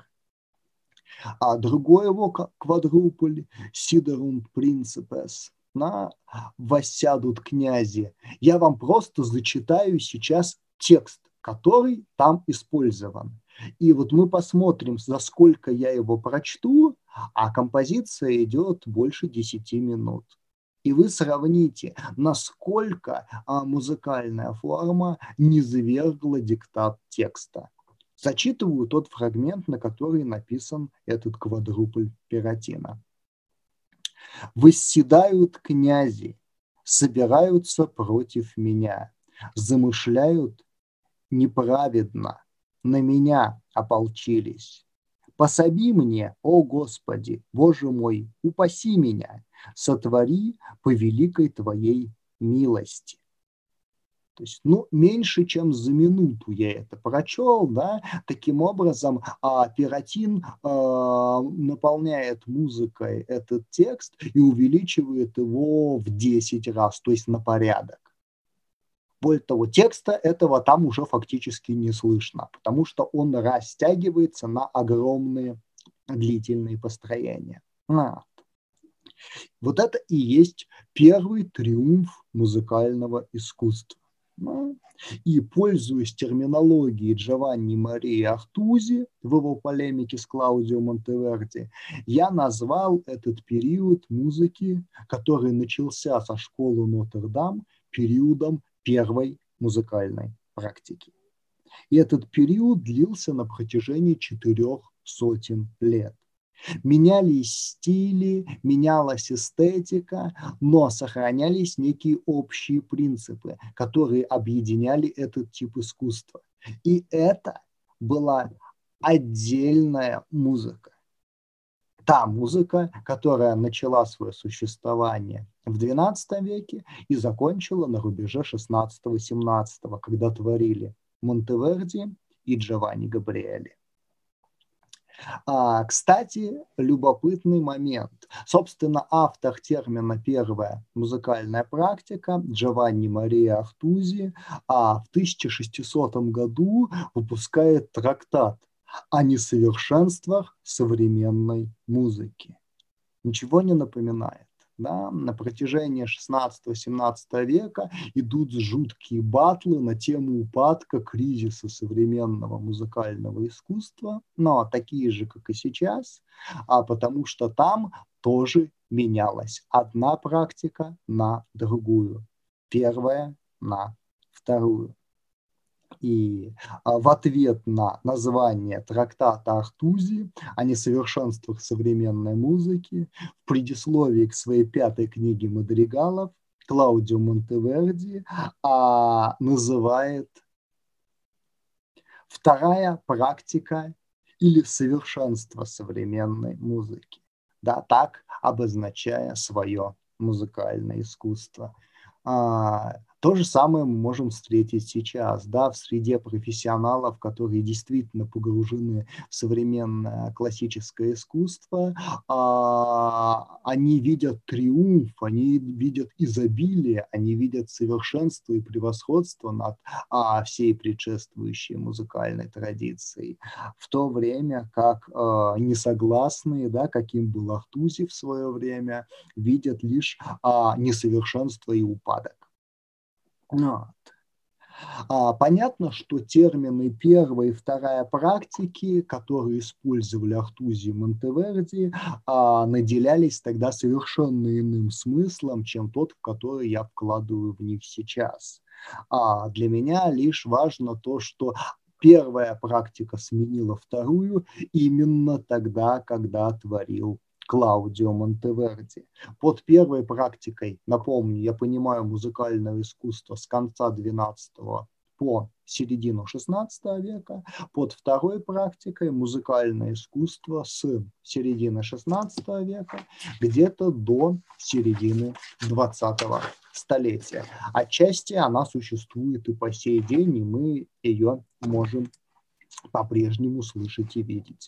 А другой его квадрупль «Сидерунд принципес» на «Воссядут князи». Я вам просто зачитаю сейчас текст, который там использован. И вот мы посмотрим, за сколько я его прочту, а композиция идет больше 10 минут. И вы сравните, насколько музыкальная форма низвергла диктат текста. Зачитываю тот фрагмент, на который написан этот квадрупль Перотина. «Восседают князи, собираются против меня, замышляют неправедно, на меня ополчились. Пособи мне, о Господи, Боже мой, упаси меня, сотвори по великой Твоей милости». То есть, меньше, чем за минуту я это прочел, да, таким образом Перотин наполняет музыкой этот текст и увеличивает его в 10 раз, то есть на порядок. Более того, текста этого там уже фактически не слышно, потому что он растягивается на огромные длительные построения. Вот это и есть первый триумф музыкального искусства. И, пользуясь терминологией Джованни Марии Артузи в его полемике с Клаудио Монтеверди, я назвал этот период музыки, который начался со школы Нотр-Дам, периодом первой музыкальной практики. И этот период длился на протяжении 400 лет. Менялись стили, менялась эстетика, но сохранялись некие общие принципы, которые объединяли этот тип искусства. И это была отдельная музыка. Та музыка, которая начала свое существование в XII веке и закончила на рубеже XVI-XVII, когда творили Монтеверди и Джованни Габриэли. Кстати, любопытный момент. Собственно, автор термина «первая музыкальная практика» Джованни Мария Артузи в 1600 году выпускает трактат о несовершенствах современной музыки. Ничего не напоминает. Да? На протяжении 16-17 века идут жуткие батлы на тему упадка, кризиса современного музыкального искусства, но такие же, как и сейчас, потому что там тоже менялась одна практика на другую, первая на вторую. И в ответ на название трактата Артузи о несовершенствах современной музыки в предисловии к своей 5-й книге мадригалов Клаудио Монтеверди называет вторая практика или совершенство современной музыки, да, так обозначая свое музыкальное искусство. То же самое мы можем встретить сейчас, да, в среде профессионалов, которые действительно погружены в современное классическое искусство. Они видят триумф, они видят изобилие, они видят совершенство и превосходство над всей предшествующей музыкальной традицией. В то время как несогласные, да, каким был Артузи в свое время, видят лишь несовершенство и упадок. Вот. Понятно, что термины первая и вторая практики, которые использовали Артузи и Монтеверди, наделялись тогда совершенно иным смыслом, чем тот, в который я вкладываю в них сейчас. Для меня лишь важно то, что первая практика сменила вторую именно тогда, когда творил Клаудио Монтеверди. Под первой практикой, напомню, я понимаю музыкальное искусство с конца XII по середину XVI века, под второй практикой музыкальное искусство с середины XVI века где-то до середины XX столетия. Отчасти она существует и по сей день, и мы ее можем по-прежнему слышать и видеть.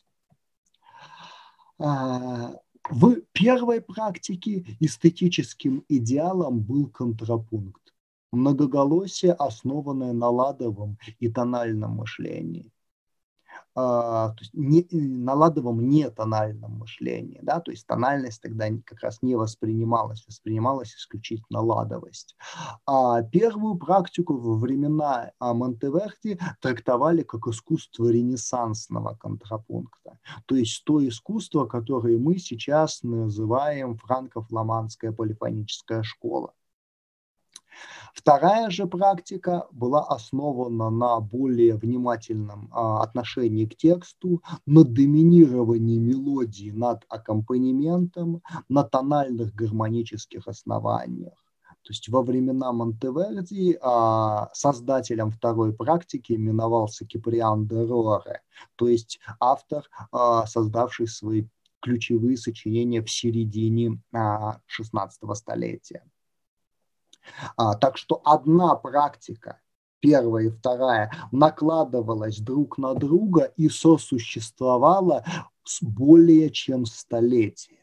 В первой практике эстетическим идеалом был контрапункт. Многоголосие, основанное на ладовом и тональном мышлении. То есть на ладовом нетональном мышлении, да, то есть тональность тогда как раз не воспринималась исключительно ладовость. Первую практику во времена Монтеверди трактовали как искусство ренессансного контрапункта, то есть то искусство, которое мы сейчас называем франко-фламандская полифоническая школа. Вторая же практика была основана на более внимательном отношении к тексту, на доминировании мелодии над аккомпанементом, на тональных гармонических основаниях. То есть во времена Монтеверди создателем второй практики именовался Киприан де Роре, то есть автор, создавший свои ключевые сочинения в середине XVI столетия. Так что одна практика, первая и вторая, накладывалась друг на друга и сосуществовала более чем столетие.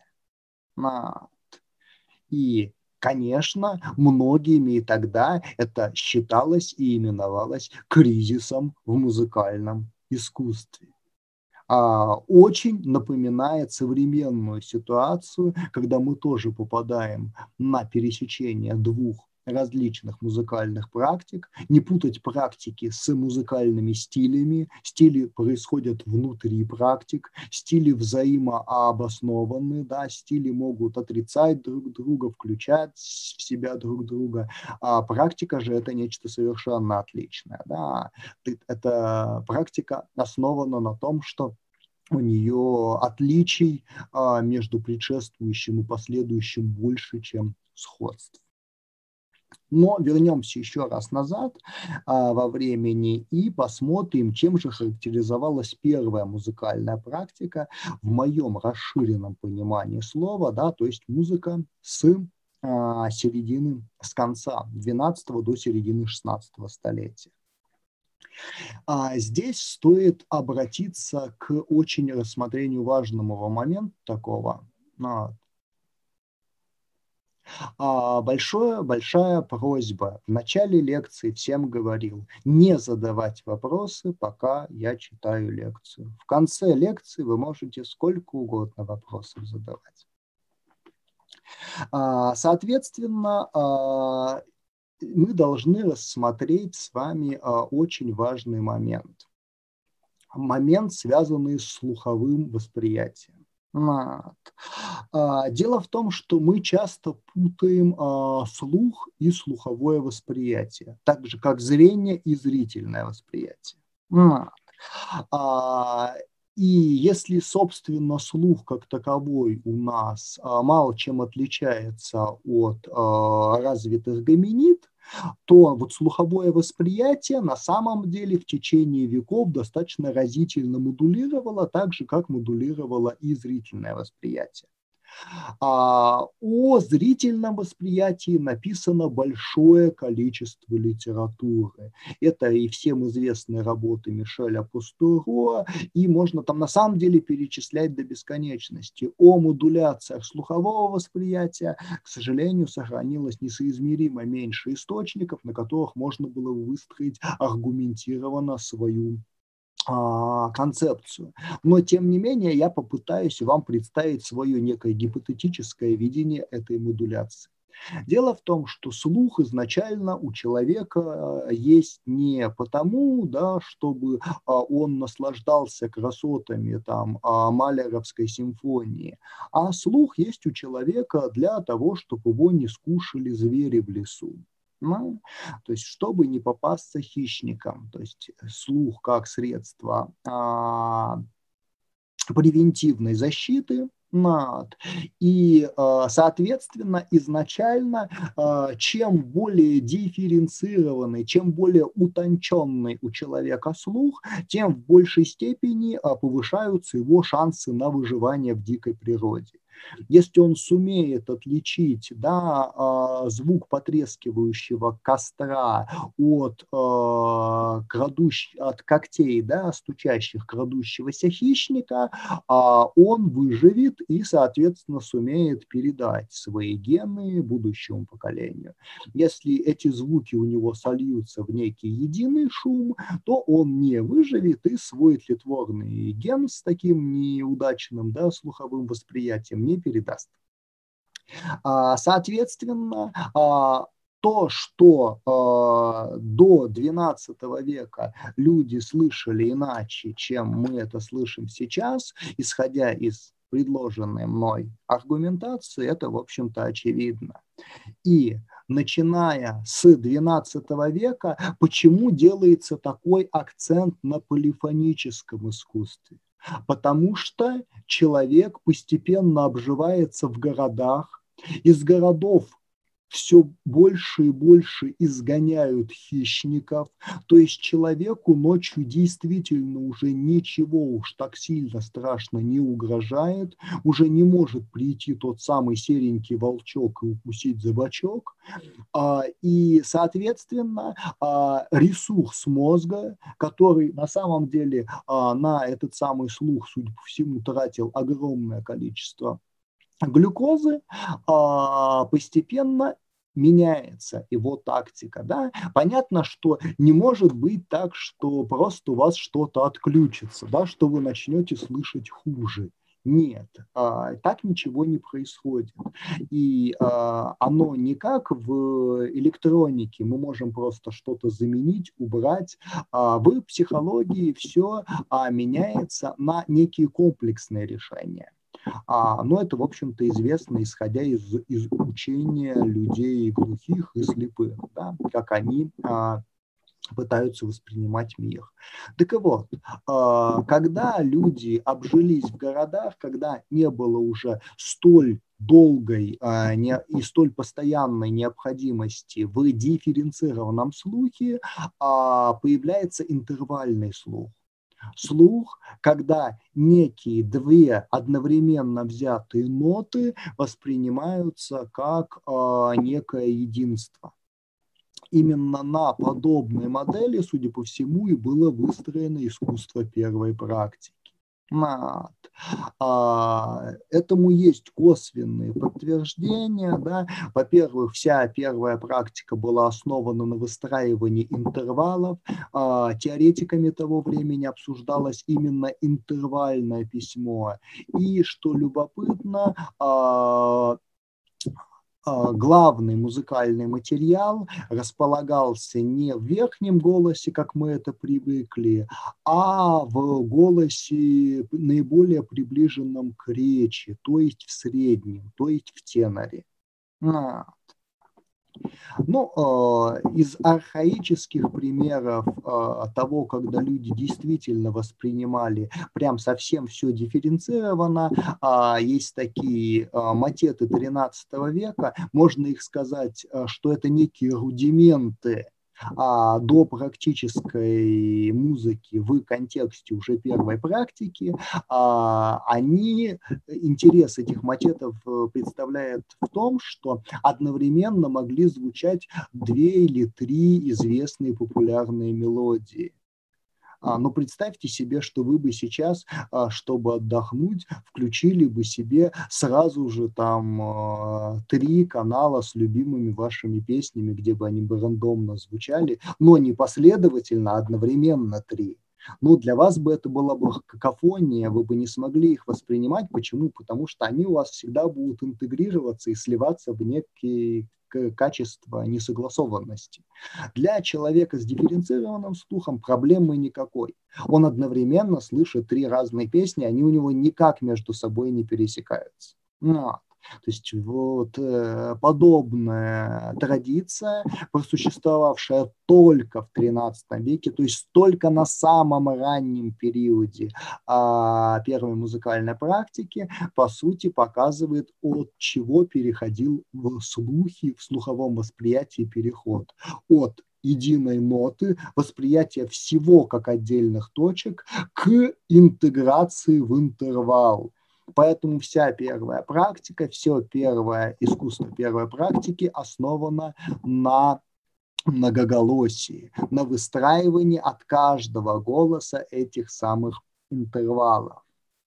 И, конечно, многими и тогда это считалось и именовалось кризисом в музыкальном искусстве. Очень напоминает современную ситуацию, когда мы тоже попадаем на пересечение двух различных музыкальных практик, не путать практики с музыкальными стилями. Стили происходят внутри практик, стили взаимообоснованы, да, стили могут отрицать друг друга, включать в себя друг друга. Практика же это нечто совершенно отличное. Да. Эта практика основана на том, что у нее отличий между предшествующим и последующим больше, чем сходств. Но вернемся еще раз назад во времени и посмотрим, чем же характеризовалась первая музыкальная практика в моем расширенном понимании слова, да, то есть музыка с середины, с конца XII до середины XVI столетия. Здесь стоит обратиться к очень рассмотрению важного момента такого. Большая просьба. В начале лекции всем говорил, не задавать вопросы, пока я читаю лекцию. В конце лекции вы можете сколько угодно вопросов задавать. Соответственно, мы должны рассмотреть с вами очень важный момент. Момент, связанный с слуховым восприятием. Дело в том, что мы часто путаем слух и слуховое восприятие, так же, как зрение и зрительное восприятие. И если, собственно, слух как таковой у нас мало чем отличается от развитых гоминид, то вот слуховое восприятие на самом деле в течение веков достаточно разительно модулировало, так же, как модулировало и зрительное восприятие. О зрительном восприятии написано большое количество литературы. Это и всем известные работы Мишеля Пастуро, и можно там на самом деле перечислять до бесконечности. О модуляциях слухового восприятия, к сожалению, сохранилось несоизмеримо меньше источников, на которых можно было выстроить аргументированно свою концепцию. Но, тем не менее, я попытаюсь вам представить свое некое гипотетическое видение этой модуляции. Дело в том, что слух изначально у человека есть не потому, да, чтобы он наслаждался красотами там, Малеровской симфонии, а слух есть у человека для того, чтобы его не скушали звери в лесу. Ну, то есть, чтобы не попасться хищникам, то есть слух как средство превентивной защиты. И, соответственно, изначально, чем более дифференцированный, чем более утонченный у человека слух, тем в большей степени повышаются его шансы на выживание в дикой природе. Если он сумеет отличить, да, звук потрескивающего костра от когтей, да, стучащих крадущегося хищника, он выживет и, соответственно, сумеет передать свои гены будущему поколению. Если эти звуки у него сольются в некий единый шум, то он не выживет и свой тлетворный ген с таким неудачным, да, слуховым восприятием не передаст. Соответственно, то, что до XII века люди слышали иначе, чем мы это слышим сейчас, исходя из предложенной мной аргументации, это, в общем-то, очевидно. И начиная с XII века, почему делается такой акцент на полифоническом искусстве? Потому что человек постепенно обживается в городах, из городов все больше и больше изгоняют хищников, то есть человеку ночью действительно уже ничего уж так сильно страшно не угрожает, уже не может прийти тот самый серенький волчок и укусить за бочок, и, соответственно, ресурс мозга, который на самом деле на этот самый слух, судя по всему, тратил огромное количество глюкозы, постепенно меняется его тактика. Да? Понятно, что не может быть так, что просто у вас что-то отключится, да, что вы начнете слышать хуже. Нет, так ничего не происходит. И оно не как в электронике, мы можем просто что-то заменить, убрать. В психологии все меняется на некие комплексные решения. Но это, в общем-то, известно, исходя из учения людей глухих и слепых, да, как они пытаются воспринимать мир. Так вот, когда люди обжились в городах, когда не было уже столь долгой и столь постоянной необходимости в дифференцированном слухе, появляется интервальный слух. Слух, когда некие две одновременно взятые ноты воспринимаются как некое единство. Именно на подобной модели, судя по всему, и было выстроено искусство первой практики. Этому есть косвенные подтверждения. Да? Во-первых, вся первая практика была основана на выстраивании интервалов. Теоретиками того времени обсуждалось именно интервальное письмо. И, что любопытно, главный музыкальный материал располагался не в верхнем голосе, как мы это привыкли, а в голосе наиболее приближенном к речи, то есть в среднем, то есть в теноре. Из архаических примеров того, когда люди действительно воспринимали прям совсем все дифференцированно, есть такие матеты XIII века, можно их сказать, что это некие рудименты до практической музыки в контексте уже первой практики, интерес этих макетов представляет в том, что одновременно могли звучать 2 или 3 известные популярные мелодии. Но представьте себе, что вы бы сейчас, чтобы отдохнуть, включили бы себе сразу же там 3 канала с любимыми вашими песнями, где бы они бы рандомно звучали, но не последовательно, а одновременно 3. Ну, для вас бы это была бы какофония, вы бы не смогли их воспринимать. Почему? Потому что они у вас всегда будут интегрироваться и сливаться в некие качества несогласованности. Для человека с дифференцированным слухом проблемы никакой. Он одновременно слышит 3 разные песни, они у него никак между собой не пересекаются. То есть вот подобная традиция, просуществовавшая только в XIII веке, то есть только на самом раннем периоде первой музыкальной практики, по сути, показывает, от чего переходил в слухи, в слуховом восприятии переход. От единой ноты, восприятия всего как отдельных точек к интеграции в интервал. Поэтому вся первая практика, все первое искусство первой практики основано на многоголосии, на выстраивании от каждого голоса этих самых интервалов.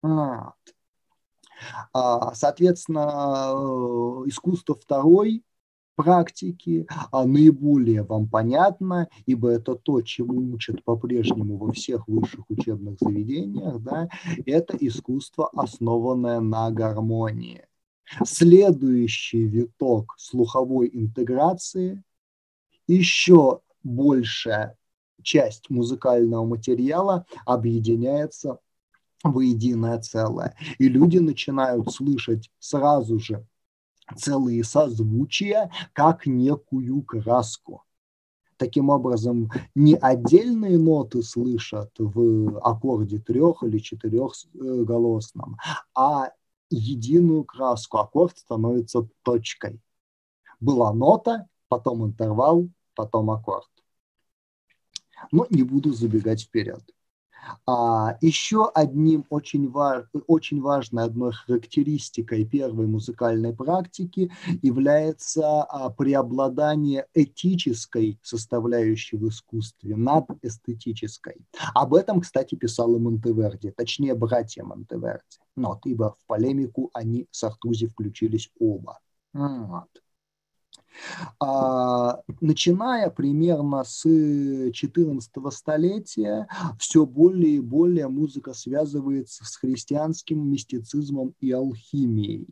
Соответственно, искусство второй практики наиболее вам понятно, ибо это то, чему учат по-прежнему во всех высших учебных заведениях, да, это искусство, основанное на гармонии. Следующий виток слуховой интеграции, еще большая часть музыкального материала объединяется в единое целое, и люди начинают слышать сразу же целые созвучия как некую краску. Таким образом, не отдельные ноты слышат в аккорде 3- или 4-голосном, а единую краску. Аккорд становится точкой. Была нота, потом интервал, потом аккорд. Но не буду забегать вперед. Еще очень важной одной характеристикой первой музыкальной практики является преобладание этической составляющей в искусстве над эстетической. Об этом, кстати, писал и Монтеверди, точнее, братья Монтеверди, ибо в полемику они с Артузи включились оба. Начиная примерно с XIV столетия, все более и более музыка связывается с христианским мистицизмом и алхимией.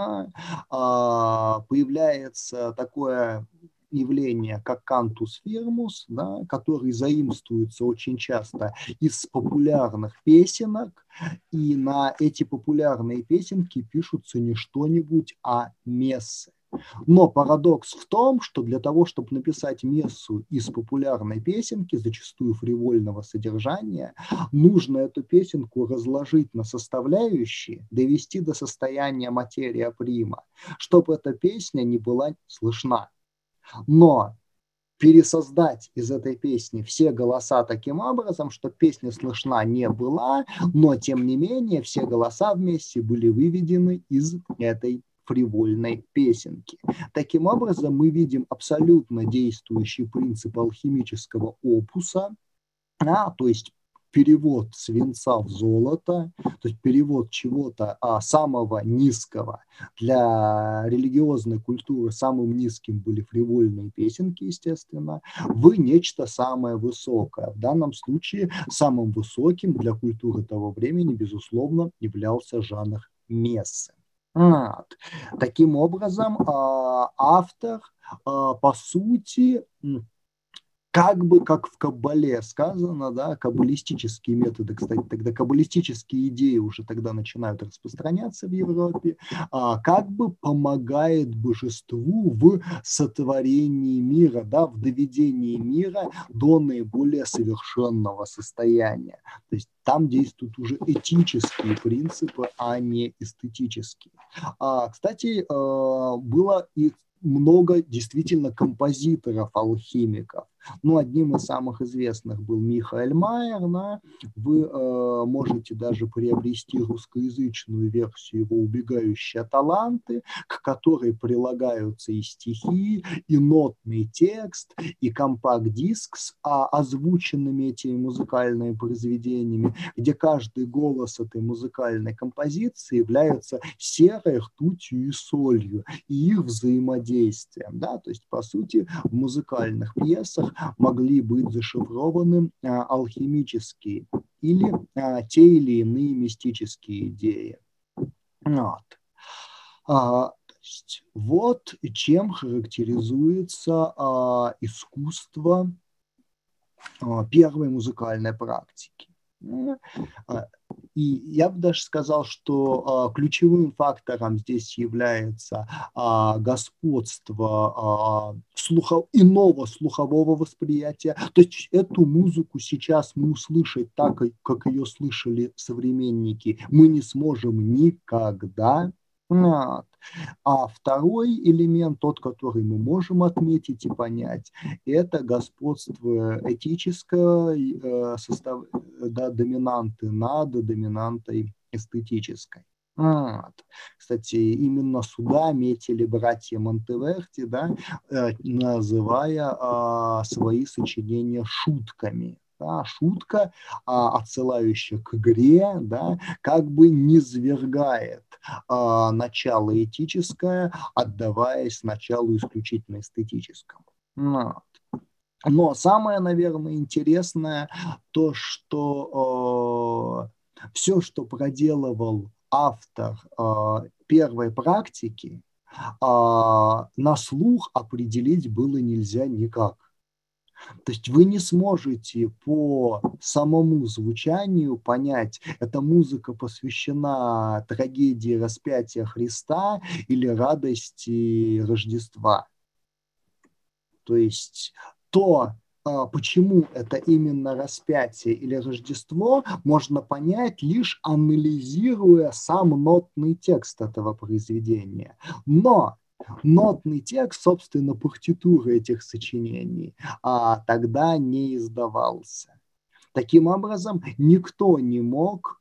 Появляется такое явление, как кантус фирмус, да, который заимствуется очень часто из популярных песенок, и на эти популярные песенки пишутся не что-нибудь, а мессы. Но парадокс в том, что для того, чтобы написать мессу из популярной песенки, зачастую фривольного содержания, нужно эту песенку разложить на составляющие, довести до состояния материя прима, чтобы эта песня не была слышна. Но пересоздать из этой песни все голоса таким образом, что песня слышна не была, но тем не менее все голоса вместе были выведены из этой фривольной песенки. Таким образом, мы видим абсолютно действующий принцип алхимического опуса, то есть перевод свинца в золото, то есть перевод чего-то самого низкого. Для религиозной культуры самым низким были фривольные песенки, естественно, в нечто самое высокое. В данном случае самым высоким для культуры того времени, безусловно, являлся жанр мессы. Таким образом, автор, по сути, как бы как в Каббале сказано, да, каббалистические методы, кстати, тогда каббалистические идеи уже тогда начинают распространяться в Европе, как бы помогает божеству в сотворении мира, да, в доведении мира до наиболее совершенного состояния. То есть там действуют уже этические принципы, а не эстетические. Кстати, было и много действительно композиторов-алхимиков. Ну, одним из самых известных был Михаэль Майер. Да? Вы можете даже приобрести русскоязычную версию его «Убегающие таланты», к которой прилагаются и стихи, и нотный текст, и компакт-диск с озвученными этими музыкальными произведениями, где каждый голос этой музыкальной композиции является серой ртутью и солью, и их взаимодействием. Да? То есть, по сути, в музыкальных пьесах могли быть зашифрованы алхимические или те или иные мистические идеи. Вот. Вот чем характеризуется искусство первой музыкальной практики. И я бы даже сказал, что ключевым фактором здесь является господство иного слухового восприятия. То есть эту музыку сейчас мы услышать так, как ее слышали современники, мы не сможем никогда. Вот. А второй элемент, тот, который мы можем отметить и понять, это господство этическое доминанты над доминантой эстетической. Вот. Кстати, именно сюда метили братья Монтеверди, да, называя свои сочинения шутками. Да, шутка, отсылающая к игре, да, как бы низвергает начало этическое, отдаваясь началу исключительно эстетическому. Вот. Но самое, наверное, интересное то, что все, что проделывал автор первой практики, на слух определить было нельзя никак. То есть вы не сможете по самому звучанию понять, эта музыка посвящена трагедии распятия Христа или радости Рождества. То есть почему это именно распятие или Рождество, можно понять, лишь анализируя сам нотный текст этого произведения. Но нотный текст, собственно, партитуры этих сочинений, тогда не издавался. Таким образом, никто не мог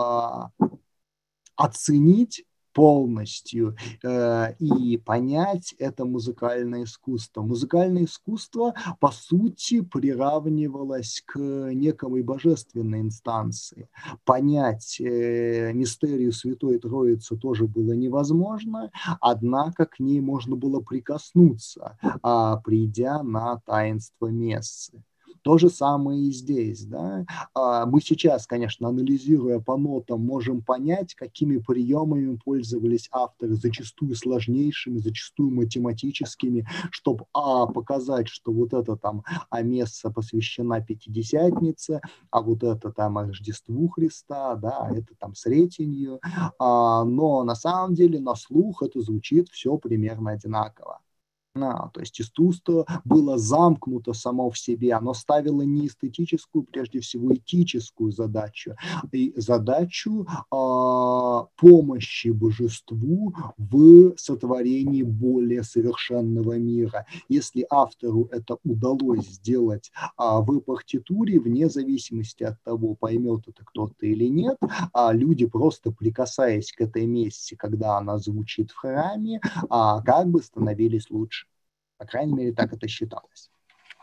оценить полностью и понять это музыкальное искусство. Музыкальное искусство, по сути, приравнивалось к некой божественной инстанции. Понять мистерию Святой Троицы тоже было невозможно, однако к ней можно было прикоснуться, придя на таинство мессы. То же самое и здесь. Да? Мы сейчас, конечно, анализируя по нотам, можем понять, какими приемами пользовались авторы, зачастую сложнейшими, зачастую математическими, чтобы показать, что вот это там месса посвящена Пятидесятнице, а вот это там Рождеству Христа, да, это там Сретенью. Но на самом деле на слух это звучит все примерно одинаково. То есть искусство было замкнуто само в себе, оно ставило не эстетическую, прежде всего этическую задачу, и задачу помощи божеству в сотворении более совершенного мира. Если автору это удалось сделать в партитуре, вне зависимости от того, поймет это кто-то или нет, люди, просто прикасаясь к этой мессе, когда она звучит в храме, как бы становились лучше. По крайней мере, так это считалось.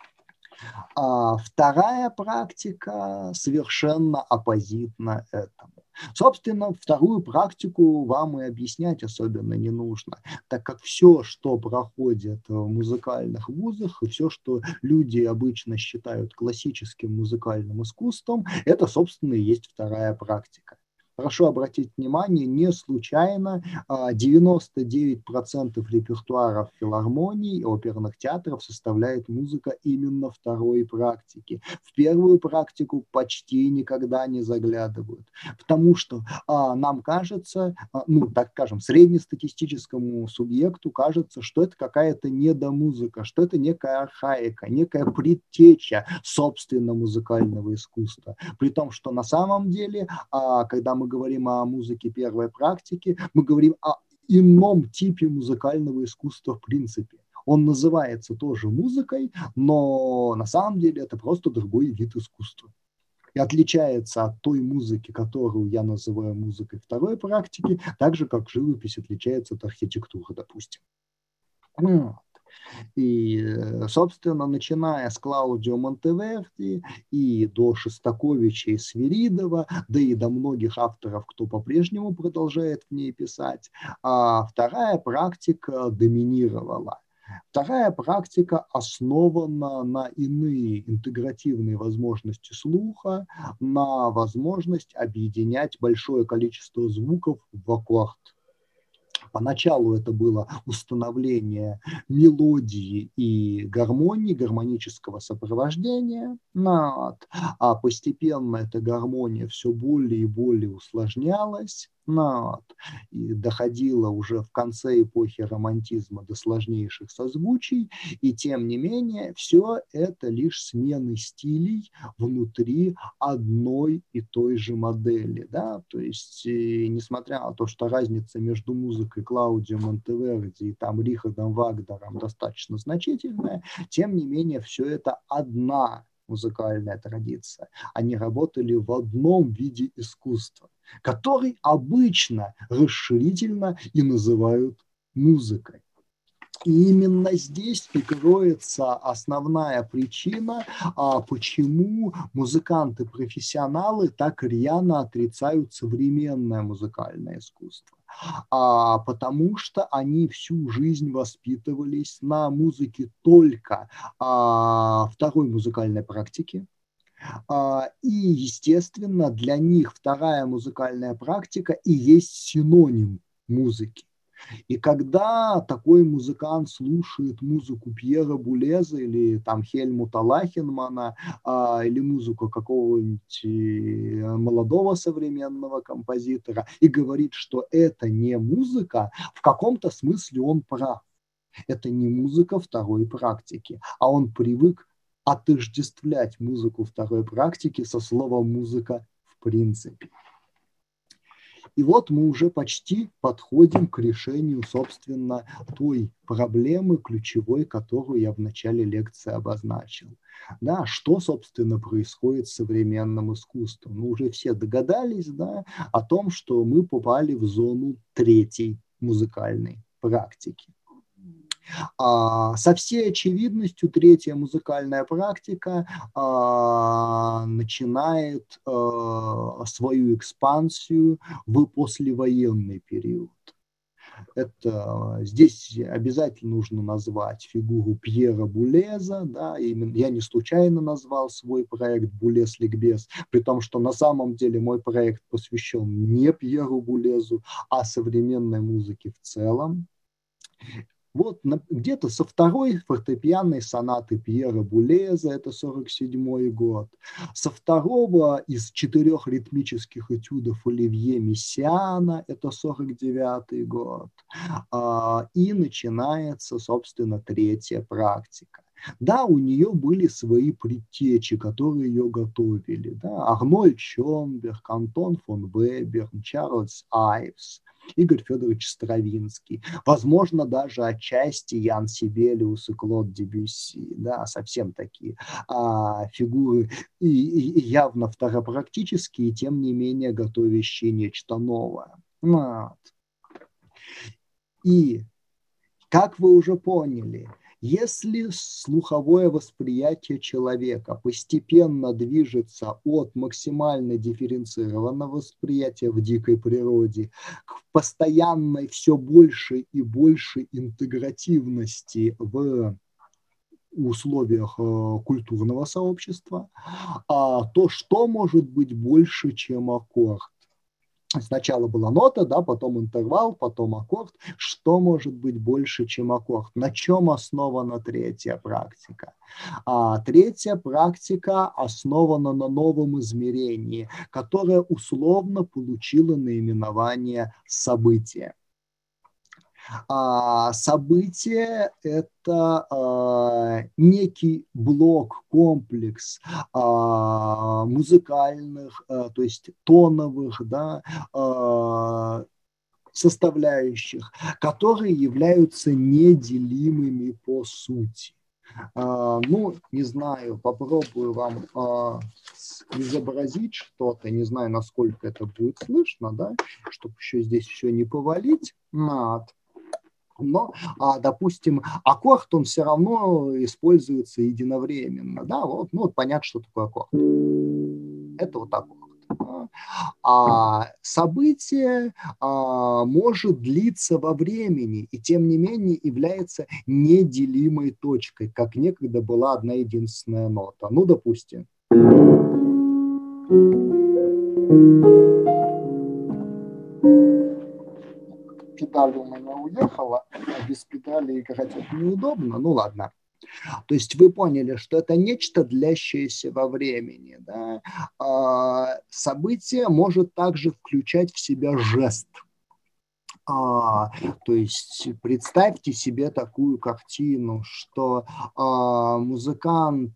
Вторая практика совершенно оппозитна этому. Собственно, вторую практику вам и объяснять особенно не нужно, так как все, что проходит в музыкальных вузах, и все, что люди обычно считают классическим музыкальным искусством, это, собственно, и есть вторая практика. Прошу обратить внимание, не случайно 99% репертуаров филармоний и оперных театров составляет музыка именно второй практики. В первую практику почти никогда не заглядывают, потому что нам кажется, так скажем, среднестатистическому субъекту кажется, что это какая-то недомузыка, что это некая архаика, некая предтеча собственно музыкального искусства. При том, что на самом деле, когда мы говорим о музыке первой практики, мы говорим о ином типе музыкального искусства в принципе. Он называется тоже музыкой, но на самом деле это просто другой вид искусства. И отличается от той музыки, которую я называю музыкой второй практики, так же, как живопись отличается от архитектуры, допустим. И, собственно, начиная с Клаудио Монтеверди и до Шостаковича и Свиридова, да и до многих авторов, кто по-прежнему продолжает в ней писать, вторая практика доминировала. Вторая практика основана на иные интегративные возможности слуха, на возможность объединять большое количество звуков в аккорд. Поначалу это было установление мелодии и гармонии, гармонического сопровождения, а постепенно эта гармония все более и более усложнялась, и доходила уже в конце эпохи романтизма до сложнейших созвучий, и тем не менее все это лишь смены стилей внутри одной и той же модели, да, то есть несмотря на то, что разница между музыкой Клаудио Монтеверди и там Рихардом Вагнером достаточно значительная, тем не менее все это одна музыкальная традиция. Они работали в одном виде искусства, который обычно расширительно и называют музыкой. И именно здесь и кроется основная причина, почему музыканты-профессионалы так рьяно отрицают современное музыкальное искусство. Потому что они всю жизнь воспитывались на музыке только второй музыкальной практики. И, естественно, для них вторая музыкальная практика и есть синоним музыки. И когда такой музыкант слушает музыку Пьера Булеза или там Хельмута Лахенмана, или музыку какого-нибудь молодого современного композитора и говорит, что это не музыка, в каком-то смысле он прав. Это не музыка второй практики, а он привык отождествлять музыку второй практики со словом «музыка» в принципе. И вот мы уже почти подходим к решению, собственно, той проблемы ключевой, которую я в начале лекции обозначил. Да, что, собственно, происходит с современным искусством? Мы уже все догадались, да, о том, что мы попали в зону третьей музыкальной практики. Со всей очевидностью третья музыкальная практика начинает свою экспансию в послевоенный период. Здесь обязательно нужно назвать фигуру Пьера Булеза. Да, именно, я не случайно назвал свой проект «Булез-ликбез», при том, что на самом деле мой проект посвящен не Пьеру Булезу, а современной музыке в целом. Вот где-то со второй фортепианной сонаты Пьера Булеза, это 1947 год, со второго из 4 ритмических этюдов Оливье Мессиана, это 1949 год, и начинается, собственно, третья практика. Да, у нее были свои предтечи, которые ее готовили. Да? Арнольд Шонберг, Антон фон Веберн, Чарльз Айвс, Игорь Федорович Стравинский, возможно, даже отчасти Ян Сибелиус и Клод Дебюсси, да, совсем такие фигуры и явно второпрактические, тем не менее готовящие нечто новое. И, как вы уже поняли, если слуховое восприятие человека постепенно движется от максимально дифференцированного восприятия в дикой природе к постоянной все больше и больше интегративности в условиях культурного сообщества, то что может быть больше, чем аккорд? Сначала была нота, да, потом интервал, потом аккорд. Что может быть больше, чем аккорд? На чем основана третья практика? Третья практика основана на новом измерении, которое условно получило наименование события. Событие – это некий блок, комплекс музыкальных, то есть тоновых, да, которые являются неделимыми по сути. Ну, не знаю, попробую вам изобразить что-то, не знаю, насколько это будет слышно, да, чтобы еще здесь все не повалить. Но, допустим, аккорд, он все равно используется единовременно, да, вот, ну, вот понятно, что такое аккорд. Это вот аккорд. А событие может длиться во времени и, тем не менее, является неделимой точкой, как некогда была одна единственная нота. Ну, допустим. Педаль у меня уехала, а без педали играть это неудобно. Ну, ладно. То есть вы поняли, что это нечто длящееся во времени. Да? Событие может также включать в себя жест. То есть представьте себе такую картину, что музыкант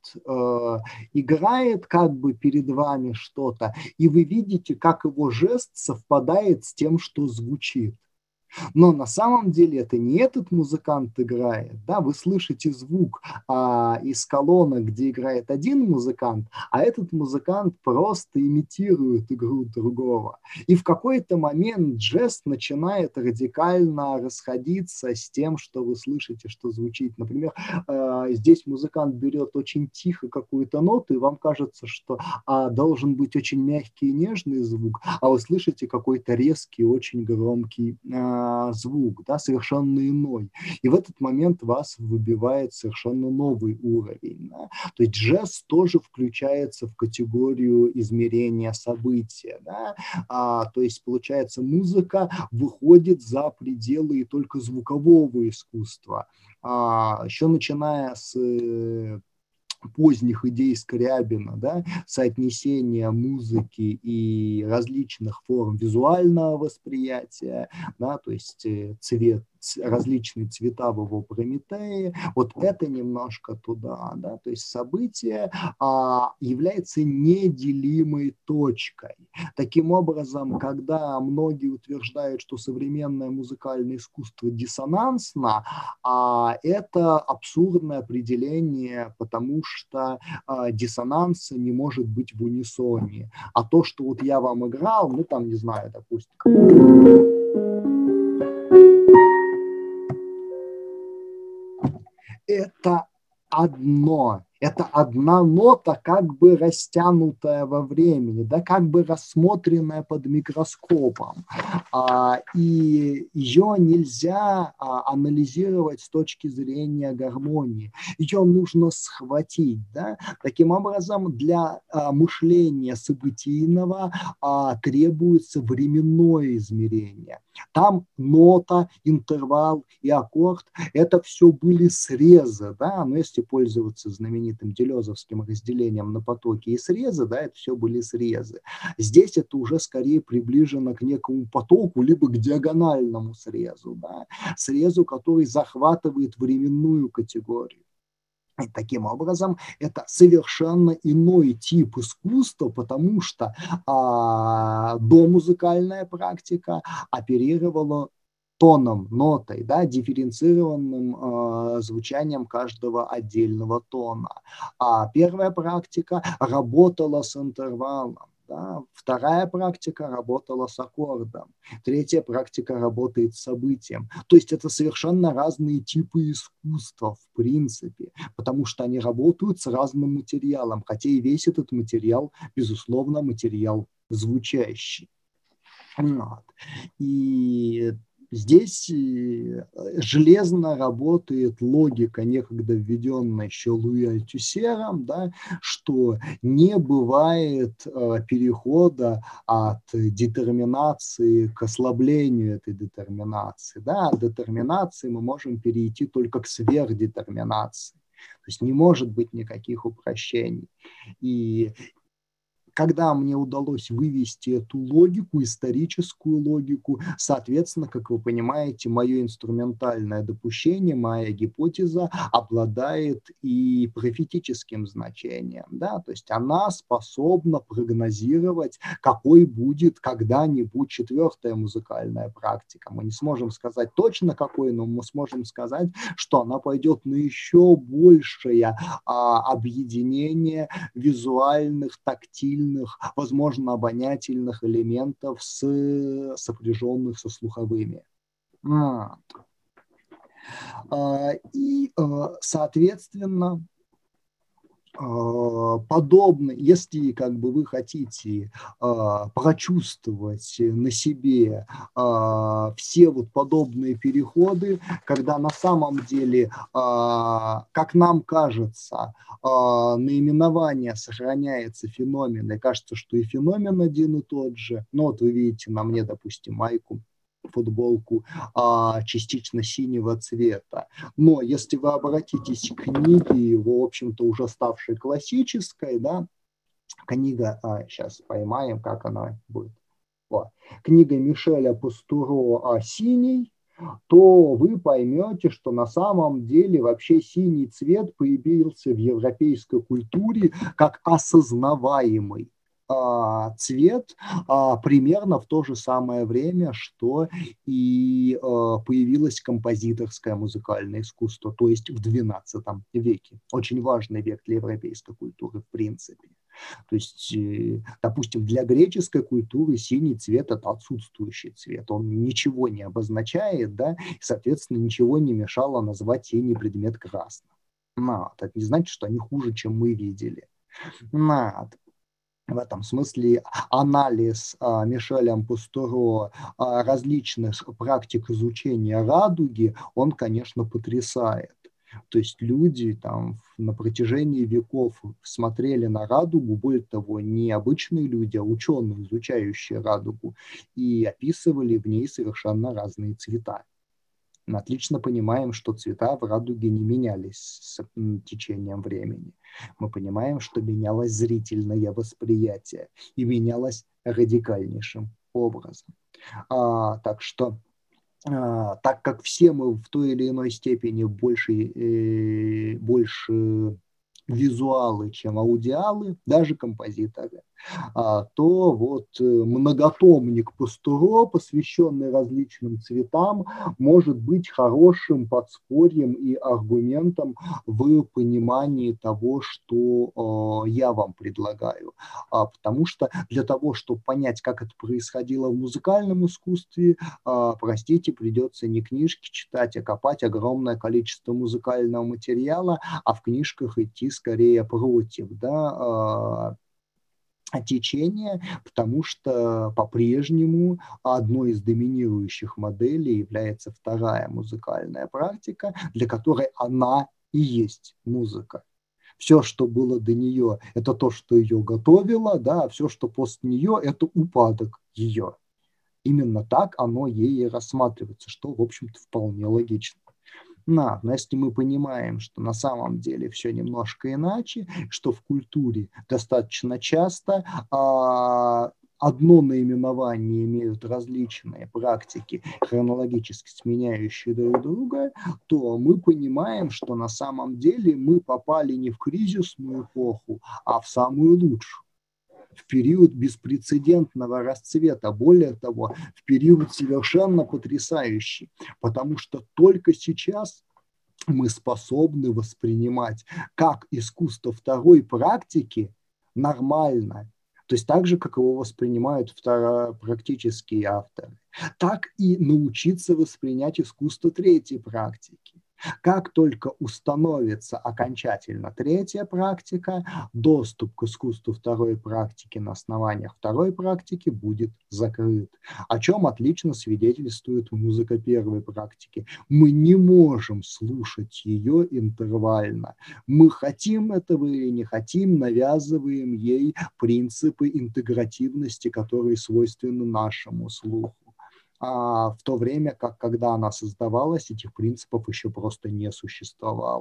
играет как бы перед вами что-то, и вы видите, как его жест совпадает с тем, что звучит. Но на самом деле это не этот музыкант играет, да, вы слышите звук из колонок, где играет один музыкант, а этот музыкант просто имитирует игру другого. И в какой-то момент жест начинает радикально расходиться с тем, что вы слышите, что звучит. Например, здесь музыкант берет очень тихо какую-то ноту, и вам кажется, что должен быть очень мягкий и нежный звук, а вы слышите какой-то резкий, очень громкий звук, да, совершенно иной. И в этот момент вас выбивает совершенно новый уровень. Да. То есть жест тоже включается в категорию измерения события. Да. То есть, получается, музыка выходит за пределы и только звукового искусства. Еще начиная с поздних идей Скрябина, да, соотнесение музыки и различных форм визуального восприятия, да, то есть различные цвета в его Прометее, вот это немножко туда, да, то есть событие является неделимой точкой. Таким образом, когда многие утверждают, что современное музыкальное искусство диссонансно, это абсурдное определение, потому что диссонанс не может быть в унисоне. А то, что вот я вам играл, ну там, не знаю, допустим, это одна нота, как бы растянутая во времени, да, как бы рассмотренная под микроскопом. И ее нельзя анализировать с точки зрения гармонии. Ее нужно схватить. Да? Таким образом, для мышления событийного требуется временное измерение. Там нота, интервал и аккорд – это все были срезы, да, но если пользоваться знаменитым делезовским разделением на потоки и срезы, да, это все были срезы. Здесь это уже скорее приближено к некому потоку, либо к диагональному срезу, да, срезу, который захватывает временную категорию. И таким образом, это совершенно иной тип искусства, потому что домузыкальная практика оперировала тоном, нотой, да, дифференцированным звучанием каждого отдельного тона. Первая практика работала с интервалом. Да. Вторая практика работала с аккордом. Третья практика работает с событием. То есть это совершенно разные типы искусства в принципе, потому что они работают с разным материалом, хотя и весь этот материал, безусловно, материал звучащий. Вот. И здесь железно работает логика, некогда введенная еще Луи Альтюсером, да, что не бывает перехода от детерминации к ослаблению этой детерминации. Да. От детерминации мы можем перейти только к сверхдетерминации. То есть не может быть никаких упрощений. И когда мне удалось вывести эту логику, историческую логику, соответственно, как вы понимаете, мое инструментальное допущение, моя гипотеза обладает и профетическим значением. Да? То есть она способна прогнозировать, какой будет когда-нибудь четвертая музыкальная практика. Мы не сможем сказать точно какой, но мы сможем сказать, что она пойдет на еще большее объединение визуальных, тактильных, возможно, обонятельных элементов, сопряженных со слуховыми. И, соответственно, подобно, если как бы вы хотите прочувствовать на себе все вот подобные переходы, когда на самом деле, как нам кажется, наименование сохраняется феномен, и кажется, что и феномен один и тот же. Ну вот вы видите на мне, допустим, майку, футболку частично синего цвета. Но если вы обратитесь к книге, в общем-то, уже ставшей классической, да, книга, сейчас поймаем, как она будет, книга Мишеля Пастуро «Синий», то вы поймете, что на самом деле вообще синий цвет появился в европейской культуре как осознаваемый цвет примерно в то же самое время, что и появилось композиторское музыкальное искусство, то есть в XII веке. Очень важный век для европейской культуры в принципе. То есть, допустим, для греческой культуры синий цвет – это отсутствующий цвет. Он ничего не обозначает, да, и, соответственно, ничего не мешало назвать синий предмет красным. Это не значит, что они хуже, чем мы видели. В этом смысле анализ Мишелем Пастуро различных практик изучения радуги, он, конечно, потрясает. То есть люди там на протяжении веков смотрели на радугу, более того, не обычные люди, а ученые, изучающие радугу, и описывали в ней совершенно разные цвета. Мы отлично понимаем, что цвета в радуге не менялись с течением времени. Мы понимаем, что менялось зрительное восприятие и менялось радикальнейшим образом. Так как все мы в той или иной степени больше визуалы, чем аудиалы, даже композиторы, то вот многотомник Пастуро, посвященный различным цветам, может быть хорошим подспорьем и аргументом в понимании того, что я вам предлагаю. Потому что для того, чтобы понять, как это происходило в музыкальном искусстве, простите, придется не книжки читать, а копать огромное количество музыкального материала, а в книжках идти скорее против, да, течения, потому что по-прежнему одной из доминирующих моделей является вторая музыкальная практика, для которой она и есть музыка. Все, что было до нее, это то, что ее готовило, да, а все, что после нее, это упадок ее. Именно так оно ей и рассматривается, что, в общем-то, вполне логично. Но если мы понимаем, что на самом деле все немножко иначе, что в культуре достаточно часто одно наименование имеют различные практики, хронологически сменяющие друг друга, то мы понимаем, что на самом деле мы попали не в кризисную эпоху, а в самую лучшую. В период беспрецедентного расцвета, более того, в период совершенно потрясающий, потому что только сейчас мы способны воспринимать как искусство второй практики нормально, то есть так же, как его воспринимают практические авторы, так и научиться воспринять искусство третьей практики. Как только установится окончательно третья практика, доступ к искусству второй практики на основаниях второй практики будет закрыт, о чем отлично свидетельствует музыка первой практики. Мы не можем слушать ее интервально. Мы хотим этого или не хотим, навязываем ей принципы интегративности, которые свойственны нашему слуху. А в то время, как когда она создавалась, этих принципов еще просто не существовало.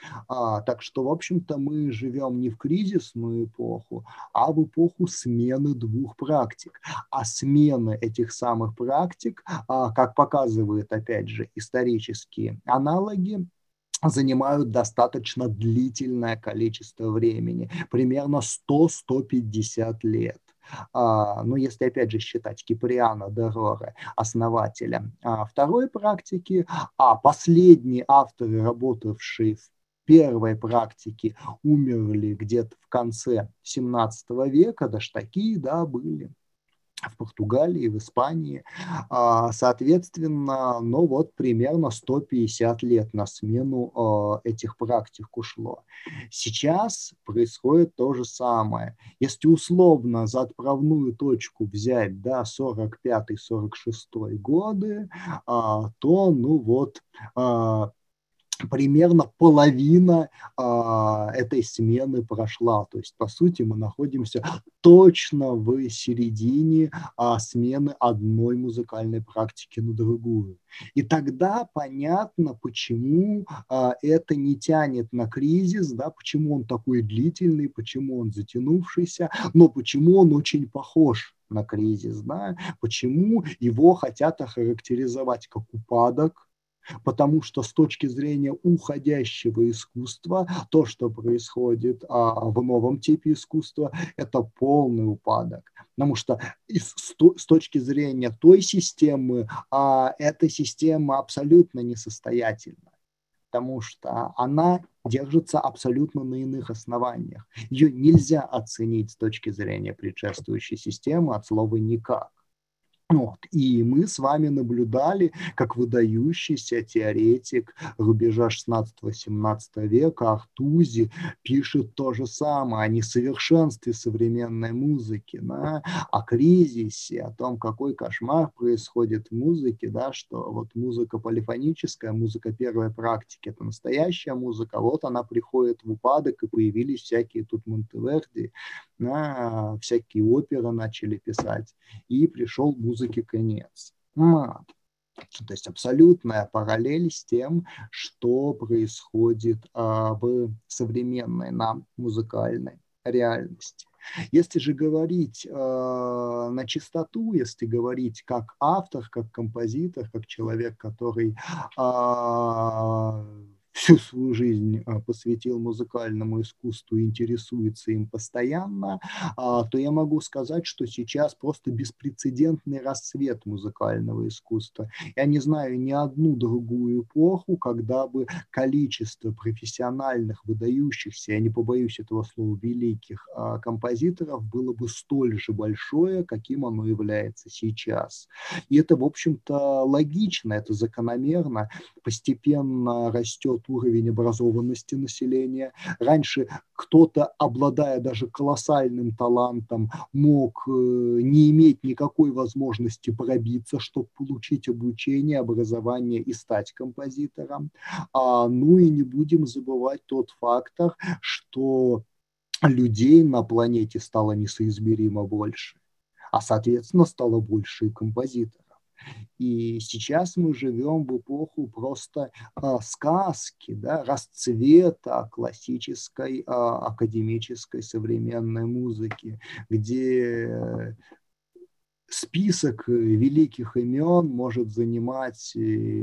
Так что, в общем-то, мы живем не в кризисную эпоху, а в эпоху смены двух практик. А смены этих самых практик, как показывают, опять же, исторические аналоги, занимают достаточно длительное количество времени, примерно 100-150 лет. Ну, если, опять же, считать Киприана де Роре, основателя второй практики, а последние авторы, работавшие в первой практике, умерли где-то в конце 17 века, даже такие, да, были в Португалии, в Испании. Соответственно, ну вот примерно 150 лет на смену этих практик ушло. Сейчас происходит то же самое. Если условно за отправную точку взять, да, 45-46 годы, то, ну вот, примерно половина этой смены прошла. То есть, по сути, мы находимся точно в середине смены одной музыкальной практики на другую. И тогда понятно, почему это не тянет на кризис, да, почему он такой длительный, почему он затянувшийся, но почему он очень похож на кризис, да, почему его хотят охарактеризовать как упадок, потому что с точки зрения уходящего искусства, то, что происходит в новом типе искусства, это полный упадок. Потому что с точки зрения той системы, эта система абсолютно несостоятельна, потому что она держится абсолютно на иных основаниях. Ее нельзя оценить с точки зрения предшествующей системы от слова «никак». Вот. И мы с вами наблюдали, как выдающийся теоретик рубежа 16-17 века Артузи пишет то же самое о несовершенстве современной музыки, да, о кризисе, о том, какой кошмар происходит в музыке, да, что вот музыка полифоническая, музыка первой практики – это настоящая музыка, вот она приходит в упадок, и появились всякие тут Монтеверди, да, всякие оперы начали писать, и пришел музыке конец. То есть абсолютная параллель с тем, что происходит в современной нам музыкальной реальности. Если же говорить на чистоту, если говорить как автор, как композитор, как человек, который всю свою жизнь посвятил музыкальному искусству, интересуется им постоянно, то я могу сказать, что сейчас просто беспрецедентный расцвет музыкального искусства. Я не знаю ни одну другую эпоху, когда бы количество профессиональных, выдающихся, я не побоюсь этого слова, великих композиторов было бы столь же большое, каким оно является сейчас. И это, в общем-то, логично, это закономерно. Постепенно растет уровень образованности населения. Раньше кто-то, обладая даже колоссальным талантом, мог не иметь никакой возможности пробиться, чтобы получить обучение, образование и стать композитором. Ну и не будем забывать тот фактор, что людей на планете стало несоизмеримо больше, а, соответственно, стало больше и композиторов. И сейчас мы живем в эпоху просто сказки, да, расцвета классической академической современной музыки, где список великих имен может занимать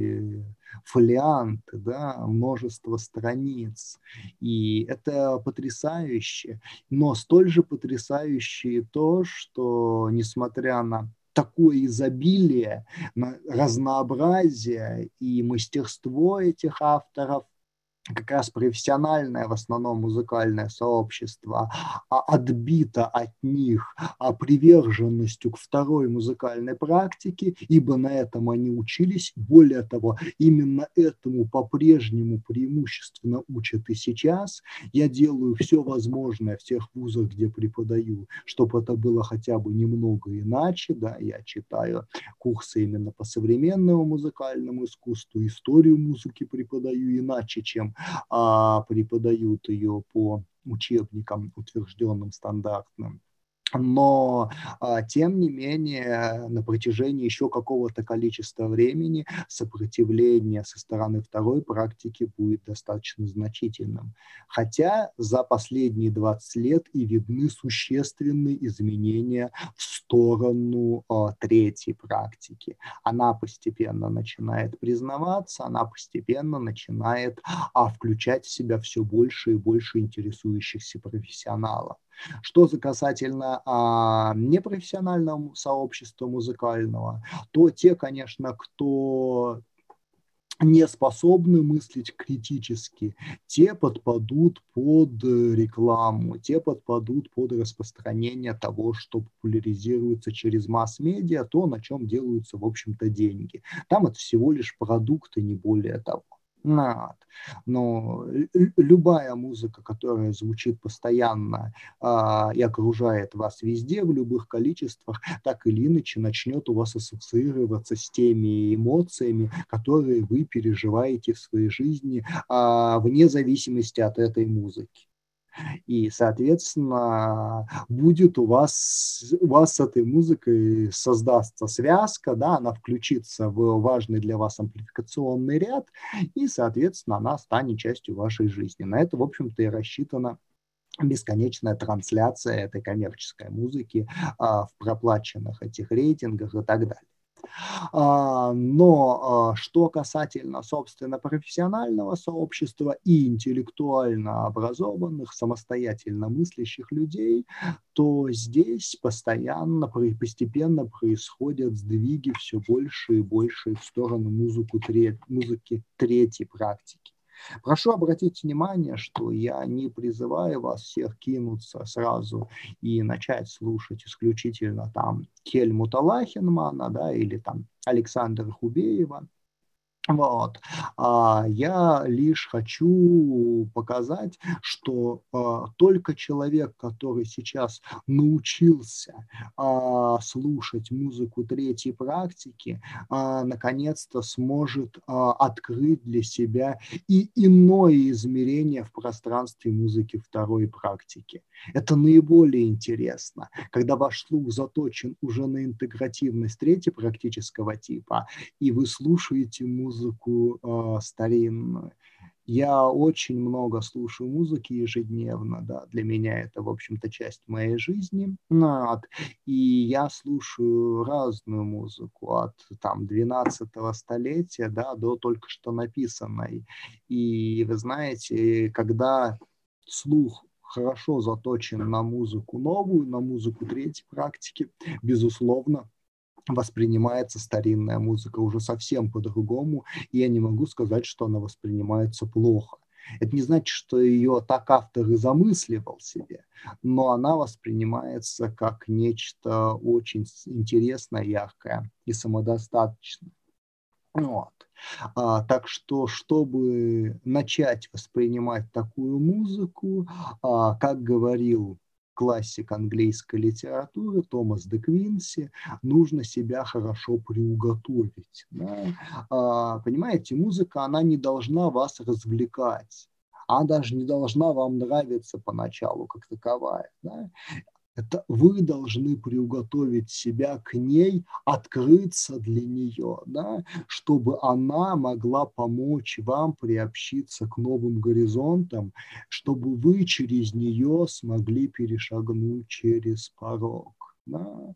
фолианты, да, множество страниц. И это потрясающе. Но столь же потрясающе то, что, несмотря на такое изобилие, разнообразие и мастерство этих авторов, как раз профессиональное, в основном музыкальное сообщество, отбито от них приверженностью к второй музыкальной практике, ибо на этом они учились. Более того, именно этому по-прежнему преимущественно учат и сейчас. Я делаю все возможное в тех вузах, где преподаю, чтобы это было хотя бы немного иначе. Да, я читаю курсы именно по современному музыкальному искусству, историю музыки преподаю иначе, чем преподают ее по учебникам, утвержденным стандартным. Но, тем не менее, на протяжении еще какого-то количества времени сопротивление со стороны второй практики будет достаточно значительным. Хотя за последние 20 лет и видны существенные изменения в сторону третьей практики. Она постепенно начинает признаваться, она постепенно начинает включать в себя все больше и больше интересующихся профессионалов. Что же касательно непрофессионального сообщества музыкального, то те, конечно, кто не способны мыслить критически, те подпадут под рекламу, те подпадут под распространение того, что популяризируется через масс-медиа, то, на чем делаются, в общем-то, деньги. Там это всего лишь продукты, не более того. Но любая музыка, которая звучит постоянно и окружает вас везде, в любых количествах, так или иначе начнет у вас ассоциироваться с теми эмоциями, которые вы переживаете в своей жизни, вне зависимости от этой музыки. И, соответственно, будет у вас с этой музыкой создастся связка, да, она включится в важный для вас амплификационный ряд, и, соответственно, она станет частью вашей жизни. На это, в общем-то, и рассчитана бесконечная трансляция этой коммерческой музыки в проплаченных этих рейтингах и так далее. Но что касательно, собственно, профессионального сообщества и интеллектуально образованных, самостоятельно мыслящих людей, то здесь постоянно, постепенно происходят сдвиги все больше и больше в сторону музыки третьей практики. Прошу обратить внимание, что я не призываю вас всех кинуться сразу и начать слушать исключительно там Хельмута Лахенмана, да, или там Александра Хубеева. Вот. Я лишь хочу показать, что только человек, который сейчас научился слушать музыку третьей практики, наконец-то сможет открыть для себя и иное измерение в пространстве музыки второй практики. Это наиболее интересно, когда ваш слух заточен уже на интегративность третьей практического типа, и вы слушаете музыку старинную. Я очень много слушаю музыки ежедневно, да, для меня это, в общем-то, часть моей жизни, и я слушаю разную музыку от там 12-го столетия, да, до только что написанной. И вы знаете, когда слух хорошо заточен на музыку новую, на музыку третьей практики, безусловно, воспринимается старинная музыка уже совсем по-другому, и я не могу сказать, что она воспринимается плохо. Это не значит, что ее так автор и замысливал себе, но она воспринимается как нечто очень интересное, яркое и самодостаточное. Вот. Так что, чтобы начать воспринимать такую музыку, как говорил классик английской литературы Томас де Квинси, нужно себя хорошо приуготовить. Да? Понимаете, музыка, она не должна вас развлекать, она даже не должна вам нравиться поначалу как таковая. Да? Это вы должны приуготовить себя к ней, открыться для нее, да, чтобы она могла помочь вам приобщиться к новым горизонтам, чтобы вы через нее смогли перешагнуть через порог. Да.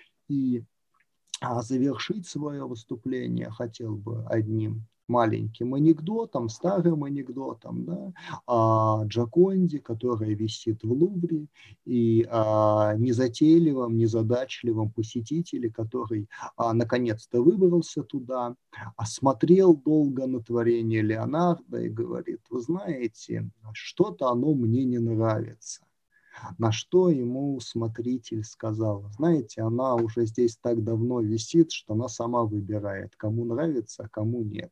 И завершить свое выступление хотел бы одним маленьким анекдотом, старым анекдотом, да, о Джоконде, которая висит в Лувре, и о незатейливом, незадачливом посетителе, который наконец-то выбрался туда, смотрел долго на творение Леонардо и говорит: вы знаете, что-то оно мне не нравится. На что ему смотритель сказал: знаете, она уже здесь так давно висит, что она сама выбирает, кому нравится, а кому нет.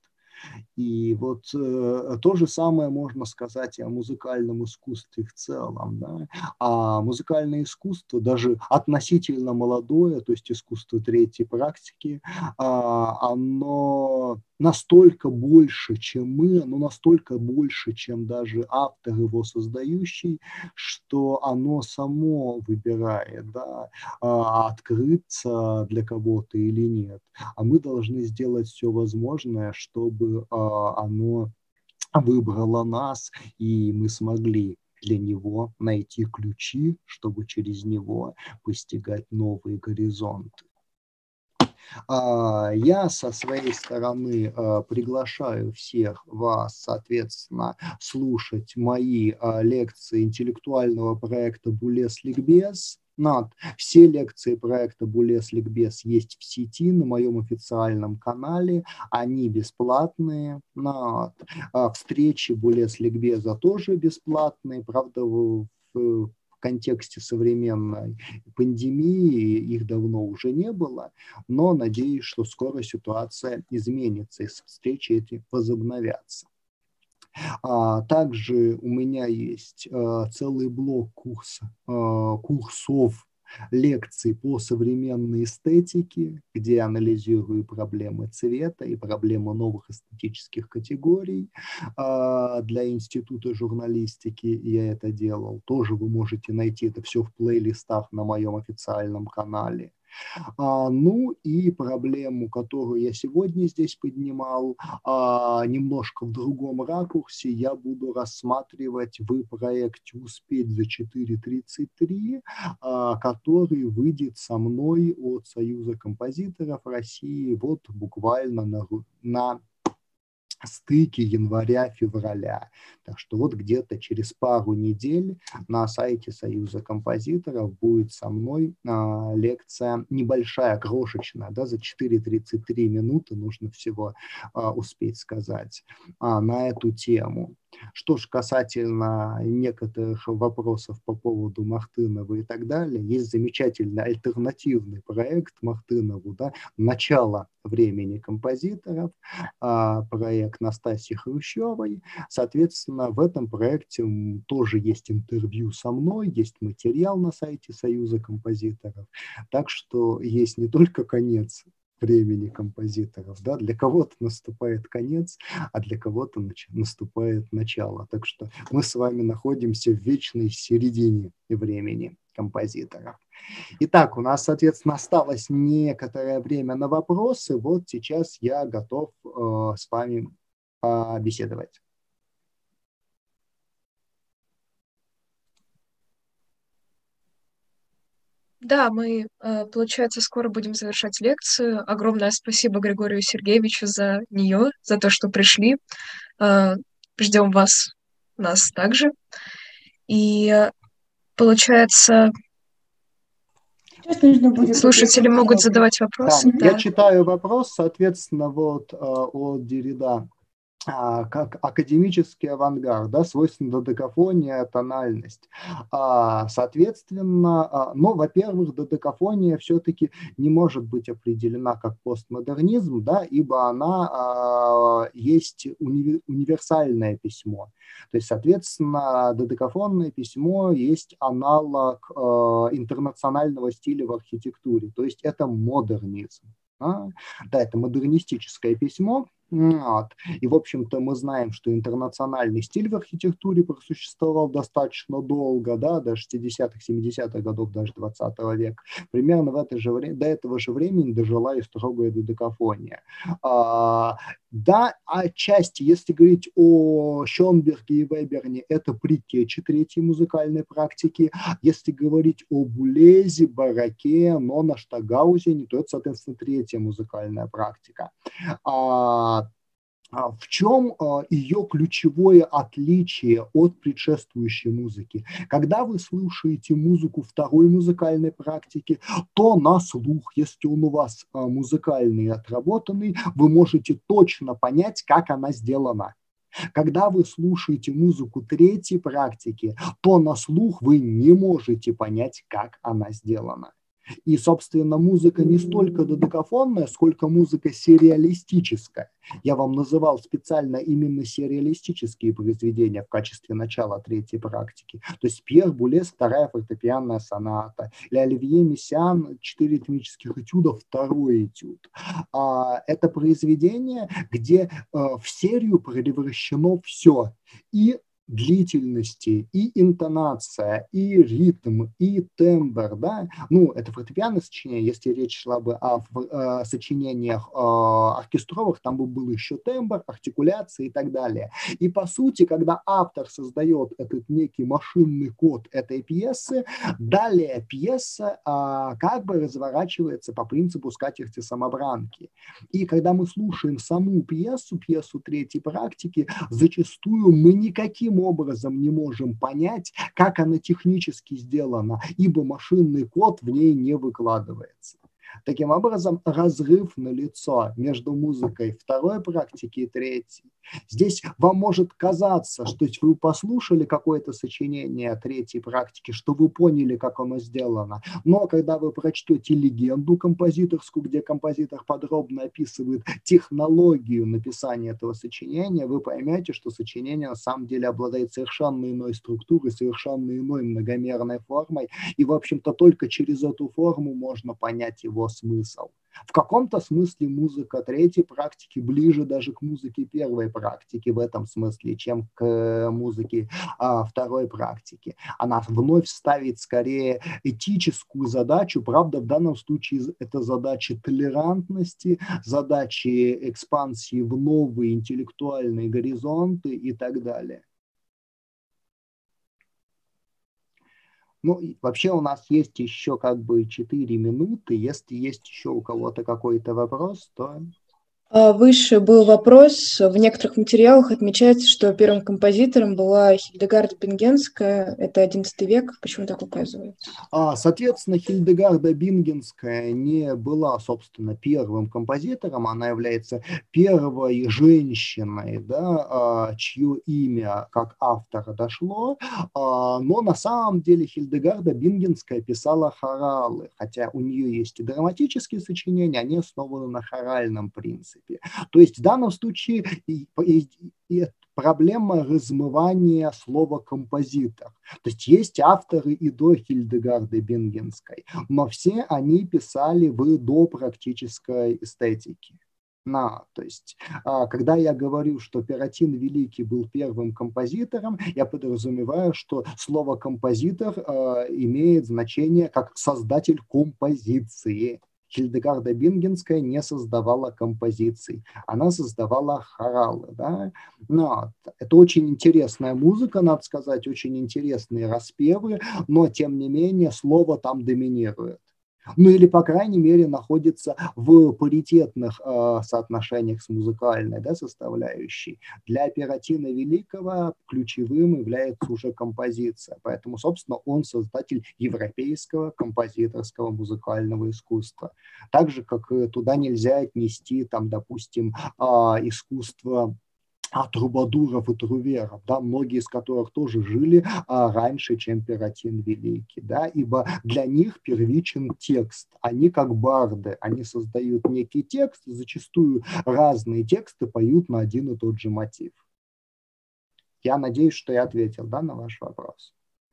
И вот то же самое можно сказать и о музыкальном искусстве в целом. Да? А музыкальное искусство, даже относительно молодое, то есть искусство третьей практики, оно настолько больше, чем мы, но настолько больше, чем даже автор его создающий, что оно само выбирает, да, открыться для кого-то или нет. А мы должны сделать все возможное, чтобы оно выбрало нас, и мы смогли для него найти ключи, чтобы через него постигать новые горизонты. Я со своей стороны приглашаю всех вас, соответственно, слушать мои лекции интеллектуального проекта «Булес Ликбез». Все лекции проекта «Булес Ликбез» есть в сети на моем официальном канале, они бесплатные. Встречи «Булес Ликбеза» тоже бесплатные, правда, в контексте современной пандемии их давно уже не было, но надеюсь, что скоро ситуация изменится и встречи эти возобновятся. Также у меня есть целый блок курсов, лекций по современной эстетике, где я анализирую проблемы цвета и проблемы новых эстетических категорий. Для Института журналистики я это делал. Тоже вы можете найти это все в плейлистах на моем официальном канале. И проблему, которую я сегодня здесь поднимал, немножко в другом ракурсе, я буду рассматривать в проекте «Успеть за 4.33», который выйдет со мной от Союза композиторов России вот буквально на стыке января-февраля. Так что вот где-то через пару недель на сайте Союза композиторов будет со мной лекция небольшая, крошечная, да, за 4:33 минуты нужно всего успеть сказать на эту тему. Что ж касательно некоторых вопросов по поводу Мартынова и так далее, есть замечательный альтернативный проект Мартынову, да, «Начало времени композиторов», проект Настасьи Хрущевой. Соответственно, в этом проекте тоже есть интервью со мной, есть материал на сайте Союза композиторов. Так что есть не только конец времени композиторов, да, для кого-то наступает конец, а для кого-то наступает начало. Так что мы с вами находимся в вечной середине времени композиторов. Итак, у нас, соответственно, осталось некоторое время на вопросы. Вот сейчас я готов с вами беседовать. Да, мы, получается, скоро будем завершать лекцию. Огромное спасибо Григорию Сергеевичу за нее, за то, что пришли. Ждем нас также. И получается, слушатели могут задавать вопросы. Да. Я читаю вопрос, соответственно, вот от Деррида. Как академический авангард, да, свойственна додекафония, тональность. Соответственно, во-первых, додекафония все-таки не может быть определена как постмодернизм, да, ибо она есть универсальное письмо. То есть, соответственно, додекафонное письмо есть аналог интернационального стиля в архитектуре, то есть это модернизм. Да, это модернистическое письмо. И, в общем-то, мы знаем, что интернациональный стиль в архитектуре просуществовал достаточно долго, да, до 60-х, 70-х годов, даже 20 века. Примерно до этого же времени дожила и строгая додекафония. Да, отчасти, если говорить о Шонберге и Веберне, это предтечи третьей музыкальной практики. Если говорить о Булезе, Бараке, Нона, Штагаузене, то это, соответственно, третья музыкальная практика. В чем ее ключевое отличие от предшествующей музыки? Когда вы слушаете музыку второй музыкальной практики, то на слух, если он у вас музыкальный и отработанный, вы можете точно понять, как она сделана. Когда вы слушаете музыку третьей практики, то на слух вы не можете понять, как она сделана. И, собственно, музыка не столько додекафонная, сколько музыка сериалистическая. Я вам называл специально именно сериалистические произведения в качестве начала третьей практики. То есть Пьер Булес, вторая фортепианная соната, или Оливье Мессиан, 4 ритмических этюда, второй этюд. Это произведение, где в серию превращено все. И длительности, и интонация, и ритм, и тембр, да, ну, это фортепианное сочинение, если речь шла бы о сочинениях оркестровых, там бы был еще тембр, артикуляция и так далее. И, по сути, когда автор создает этот некий машинный код этой пьесы, далее пьеса как бы разворачивается по принципу скатерти-самобранки. И когда мы слушаем саму пьесу третьей практики, зачастую мы никаким образом не можем понять, как она технически сделана, ибо машинный код в ней не выкладывается. Таким образом, разрыв налицо между музыкой второй практики и третьей. Здесь вам может казаться, что вы послушали какое-то сочинение третьей практики, что вы поняли, как оно сделано. Но когда вы прочтете легенду композиторскую, где композитор подробно описывает технологию написания этого сочинения, вы поймете, что сочинение на самом деле обладает совершенно иной структурой, совершенно иной многомерной формой. И, в общем-то, только через эту форму можно понять его смысл. В каком-то смысле музыка третьей практики ближе даже к музыке первой практики в этом смысле, чем к музыке второй практики. Она вновь ставит скорее этическую задачу, правда, в данном случае это задача толерантности, задачи экспансии в новые интеллектуальные горизонты и так далее. Ну, вообще у нас есть еще 4 минуты. Если есть еще у кого-то какой-то вопрос, то... Выше был вопрос. В некоторых материалах отмечается, что первым композитором была Хильдегарда Бингенская. Это XI век. Почему так указывается? Соответственно, Хильдегарда Бингенская не была, собственно, первым композитором. Она является первой женщиной, да, чье имя как автора дошло. Но на самом деле Хильдегарда Бингенская писала хоралы. Хотя у нее есть и драматические сочинения, они основаны на хоральном принципе. То есть в данном случае проблема размывания слова «композитор». То есть авторы и до Хильдегарды Бингенской, но все они писали в допрактической эстетике. То есть, когда я говорю, что Перотин Великий был первым композитором, я подразумеваю, что слово «композитор» имеет значение как создатель композиции. Хильдегарда Бингенская не создавала композиций, она создавала хоралы. Да? Но это очень интересная музыка, надо сказать, очень интересные распевы, но тем не менее слово там доминирует. Ну или, по крайней мере, находится в паритетных соотношениях с музыкальной, да, составляющей. Для Перотина Великого ключевым является уже композиция. Поэтому, собственно, он создатель европейского композиторского музыкального искусства. Так же, как туда нельзя отнести, там, допустим, искусство трубадуров и труверов, да, многие из которых тоже жили раньше, чем Перотин Великий, да, ибо для них первичен текст, они как барды, они создают некий текст, зачастую разные тексты поют на один и тот же мотив. Я надеюсь, что я ответил, да, на ваш вопрос.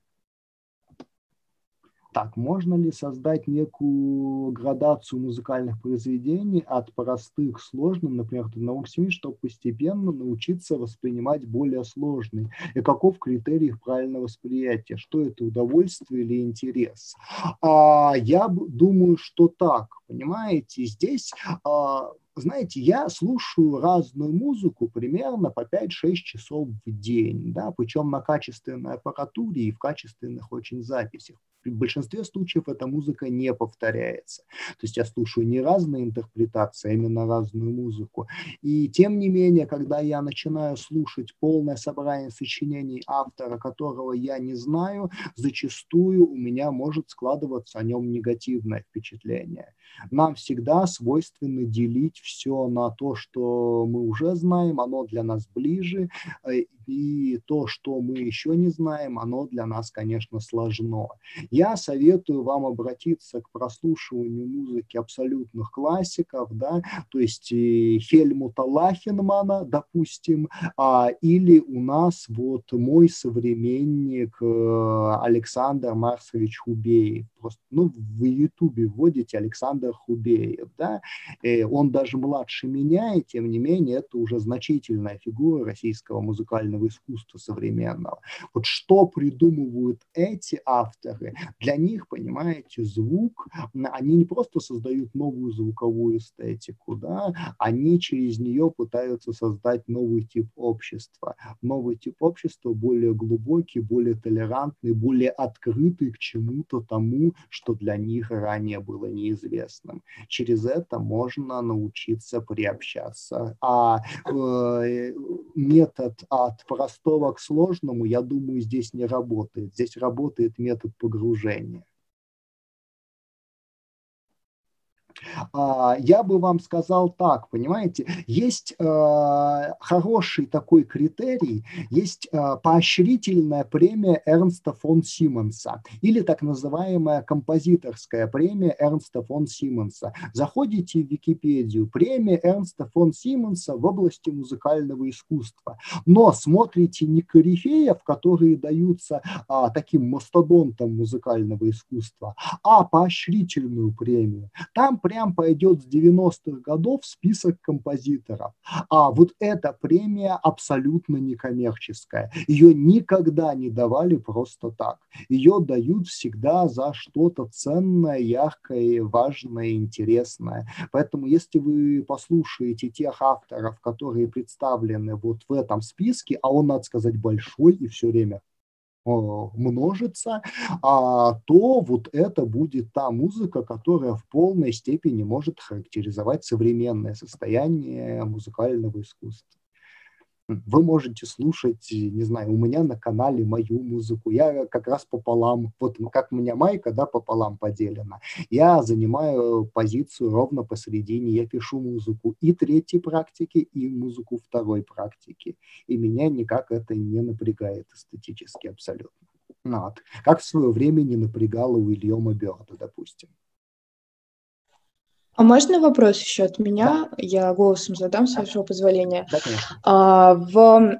Так, можно ли создать некую градацию музыкальных произведений от простых к сложным, например, от 1 к 7, чтобы постепенно научиться воспринимать более сложные? И каков критерий их правильного восприятия? Что это, удовольствие или интерес? Я думаю, что так, понимаете, здесь... Знаете, я слушаю разную музыку примерно по 5-6 часов в день, да, причем на качественной аппаратуре и в качественных очень записях. В большинстве случаев эта музыка не повторяется. То есть я слушаю не разные интерпретации, а именно разную музыку. И тем не менее, когда я начинаю слушать полное собрание сочинений автора, которого я не знаю, зачастую у меня может складываться о нем негативное впечатление. Нам всегда свойственно делить все на то, что мы уже знаем, оно для нас ближе, и то, что мы еще не знаем, оно для нас, конечно, сложно. Я советую вам обратиться к прослушиванию музыки абсолютных классиков, да, то есть Хельмута Лахенмана, допустим, или у нас вот мой современник Александр Марсович Хубеев. Просто, в Ютубе вводите Александр Хубеев, да, он даже младше меня, и тем не менее это уже значительная фигура российского музыкального искусства современного. Вот что придумывают эти авторы? Для них, понимаете, звук, они не просто создают новую звуковую эстетику, да, они через нее пытаются создать новый тип общества. Новый тип общества более глубокий, более толерантный, более открытый к чему-то тому, что для них ранее было неизвестным. Через это можно научиться приобщаться. Метод от простого к сложному, я думаю, здесь не работает. Здесь работает метод погружения. Я бы вам сказал так, понимаете, есть хороший такой критерий, есть поощрительная премия Эрнста фон Симонса или так называемая композиторская премия Эрнста фон Симонса. Заходите в Википедию, премия Эрнста фон Симонса в области музыкального искусства, но смотрите не корифеев, которые даются таким мастодонтам музыкального искусства, а поощрительную премию. Там прям пойдет с 90-х годов список композиторов. Вот эта премия абсолютно некоммерческая. Ее никогда не давали просто так. Ее дают всегда за что-то ценное, яркое, важное, интересное. Поэтому если вы послушаете тех авторов, которые представлены вот в этом списке, а он, надо сказать, большой и все время множится, то вот это будет та музыка, которая в полной степени может характеризовать современное состояние музыкального искусства. Вы можете слушать, не знаю, у меня на канале мою музыку, я как раз пополам, вот как у меня майка, да, пополам поделена, я занимаю позицию ровно посередине, я пишу музыку и третьей практики, и музыку второй практики, и меня никак это не напрягает эстетически абсолютно. Вот. Как в свое время не напрягало Уильяма Бёрда, допустим. А можно вопрос еще от меня? Да. Я голосом задам, с вашего позволения. Да, конечно. В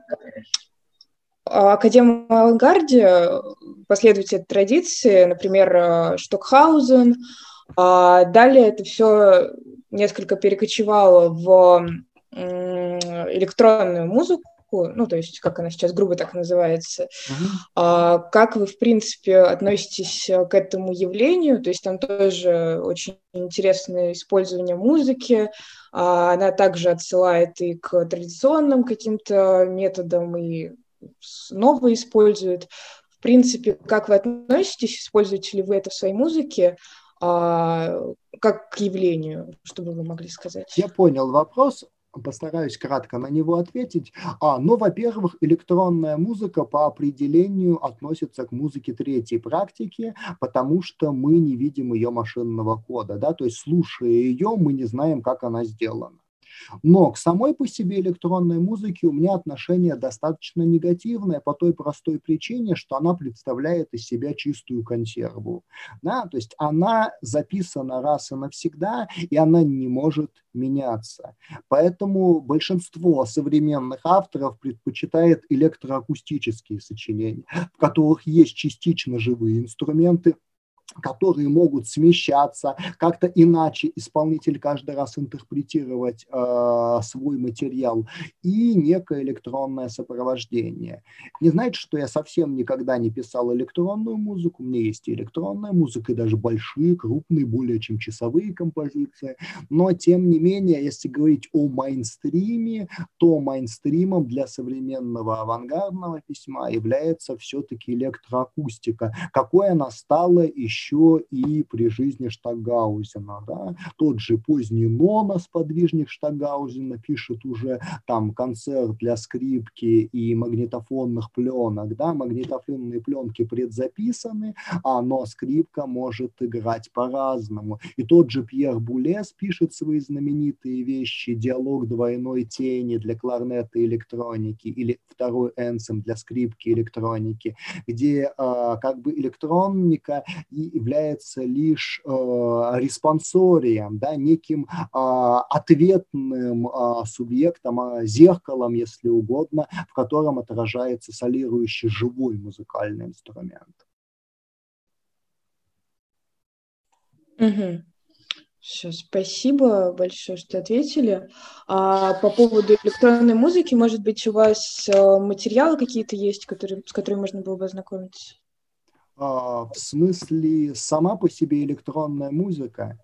Академ-авангарде последователи традиции, например, Штокхаузен, далее это все несколько перекочевало в электронную музыку, то есть, как она сейчас грубо так называется. Как вы, в принципе, относитесь к этому явлению? То есть там тоже очень интересное использование музыки. Она также отсылает и к традиционным каким-то методам, и новые использует. В принципе, как вы относитесь? Используете ли вы это в своей музыке? Как к явлению, что бы вы могли сказать? Я понял вопрос. Постараюсь кратко на него ответить. Во-первых, электронная музыка по определению относится к музыке третьей практики, потому что мы не видим ее машинного кода, да, то есть слушая ее, мы не знаем, как она сделана. Но к самой по себе электронной музыке у меня отношение достаточно негативное по той простой причине, что она представляет из себя чистую консерву. Да? То есть она записана раз и навсегда, и она не может меняться. Поэтому большинство современных авторов предпочитает электроакустические сочинения, в которых есть частично живые инструменты, которые могут смещаться, как-то иначе исполнитель каждый раз интерпретировать свой материал, и некое электронное сопровождение. Не знаете, что я совсем никогда не писал электронную музыку, у меня есть и электронная музыка, и даже большие, крупные, более чем часовые композиции, но тем не менее, если говорить о мейнстриме, то мейнстримом для современного авангардного письма является все-таки электроакустика. Какой она стала еще еще и при жизни Штокгаузена. Да? Тот же поздний Нона, сподвижник Штокгаузена, пишет уже там концерт для скрипки и магнитофонных пленок. Да? Магнитофонные пленки предзаписаны, но скрипка может играть по-разному. И тот же Пьер Булес пишет свои знаменитые вещи «Диалог двойной тени» для кларнета и электроники или второй энсем для скрипки и электроники, где как бы электроника является лишь респонсорием, да, неким ответным субъектом, зеркалом, если угодно, в котором отражается солирующий живой музыкальный инструмент. Угу. Все, спасибо большое, что ответили. По поводу электронной музыки, может быть, у вас материалы какие-то есть, с которыми можно было бы ознакомиться? В смысле, сама по себе электронная музыка?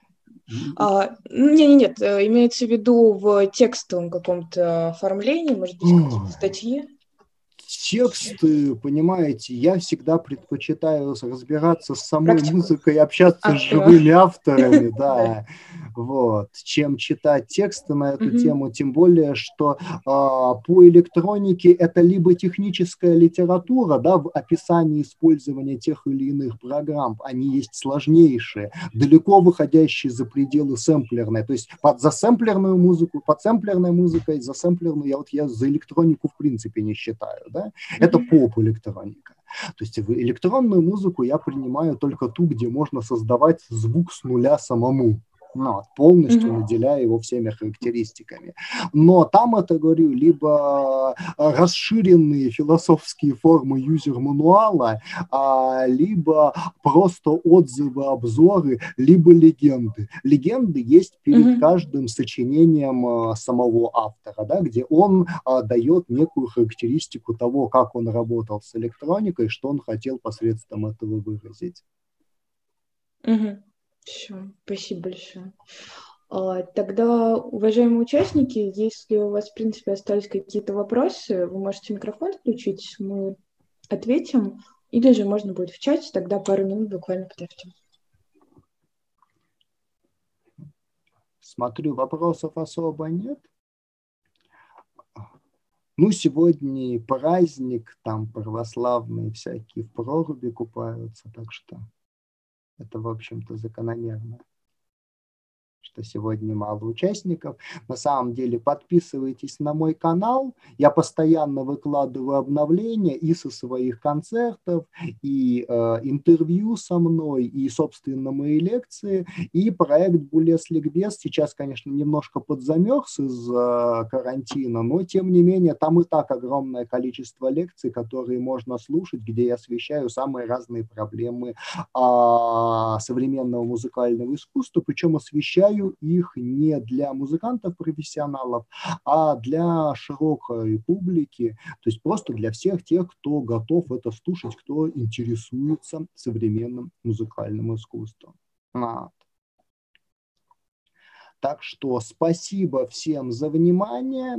Нет, имеется в виду в текстовом каком-то оформлении, может быть, какие-то статьи? Тексты, понимаете, я всегда предпочитаю разбираться с самой музыкой и общаться с живыми авторами, да, вот, чем читать тексты на эту тему, тем более, что по электронике это либо техническая литература, да, в описании использования тех или иных программ, они есть сложнейшие, далеко выходящие за пределы сэмплерной, то есть под засэмплерную музыку, под сэмплерной музыкой, засэмплерную, я за электронику в принципе не считаю, да, это поп-электроника. То есть электронную музыку я принимаю только ту, где можно создавать звук с нуля самому. Полностью наделяя его всеми характеристиками. Но там это, говорю, либо расширенные философские формы юзер-мануала, либо просто отзывы, обзоры, либо легенды. Легенды есть перед каждым сочинением самого автора, да, где он дает некую характеристику того, как он работал с электроникой, что он хотел посредством этого выразить. Все, спасибо большое. Тогда, уважаемые участники, если у вас, в принципе, остались какие-то вопросы, вы можете микрофон включить, мы ответим, или же можно будет в чате, тогда пару минут буквально подождем. Смотрю, вопросов особо нет. Сегодня праздник, там православные всякие в проруби купаются, так что это, в общем-то, закономерно, что сегодня мало участников. На самом деле подписывайтесь на мой канал, я постоянно выкладываю обновления и со своих концертов, и интервью со мной, и, собственно, мои лекции, и проект «Булес Ликбез» сейчас, конечно, немножко подзамерз из-за карантина, но, тем не менее, там и так огромное количество лекций, которые можно слушать, где я освещаю самые разные проблемы современного музыкального искусства, причем освещаю их не для музыкантов-профессионалов, а для широкой публики, то есть просто для всех тех, кто готов это слушать, кто интересуется современным музыкальным искусством. Так что спасибо всем за внимание.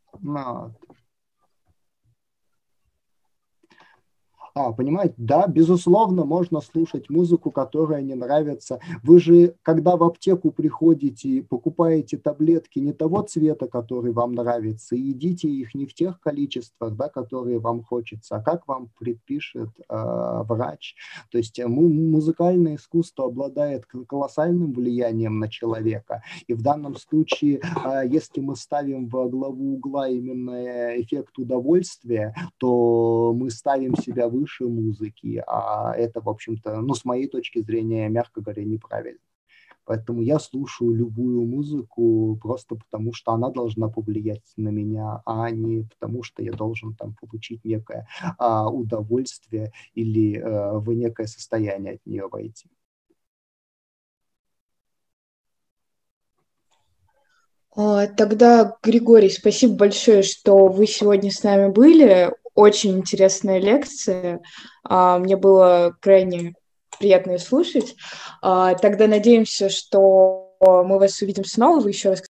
Понимаете, да, безусловно, можно слушать музыку, которая не нравится. Вы же, когда в аптеку приходите, покупаете таблетки не того цвета, который вам нравится, и едите их не в тех количествах, да, которые вам хочется, а как вам предпишет врач. То есть музыкальное искусство обладает колоссальным влиянием на человека. И в данном случае, если мы ставим во главу угла именно эффект удовольствия, то мы ставим себя выше музыки, а это, в общем-то, с моей точки зрения, мягко говоря, неправильно. Поэтому я слушаю любую музыку просто потому, что она должна повлиять на меня, а не потому, что я должен там получить некое удовольствие или в некое состояние от нее войти. Тогда, Григорий, спасибо большое, что вы сегодня с нами были. Очень интересная лекция. Мне было крайне приятно ее слушать. Тогда надеемся, что мы вас увидим снова. Вы еще раз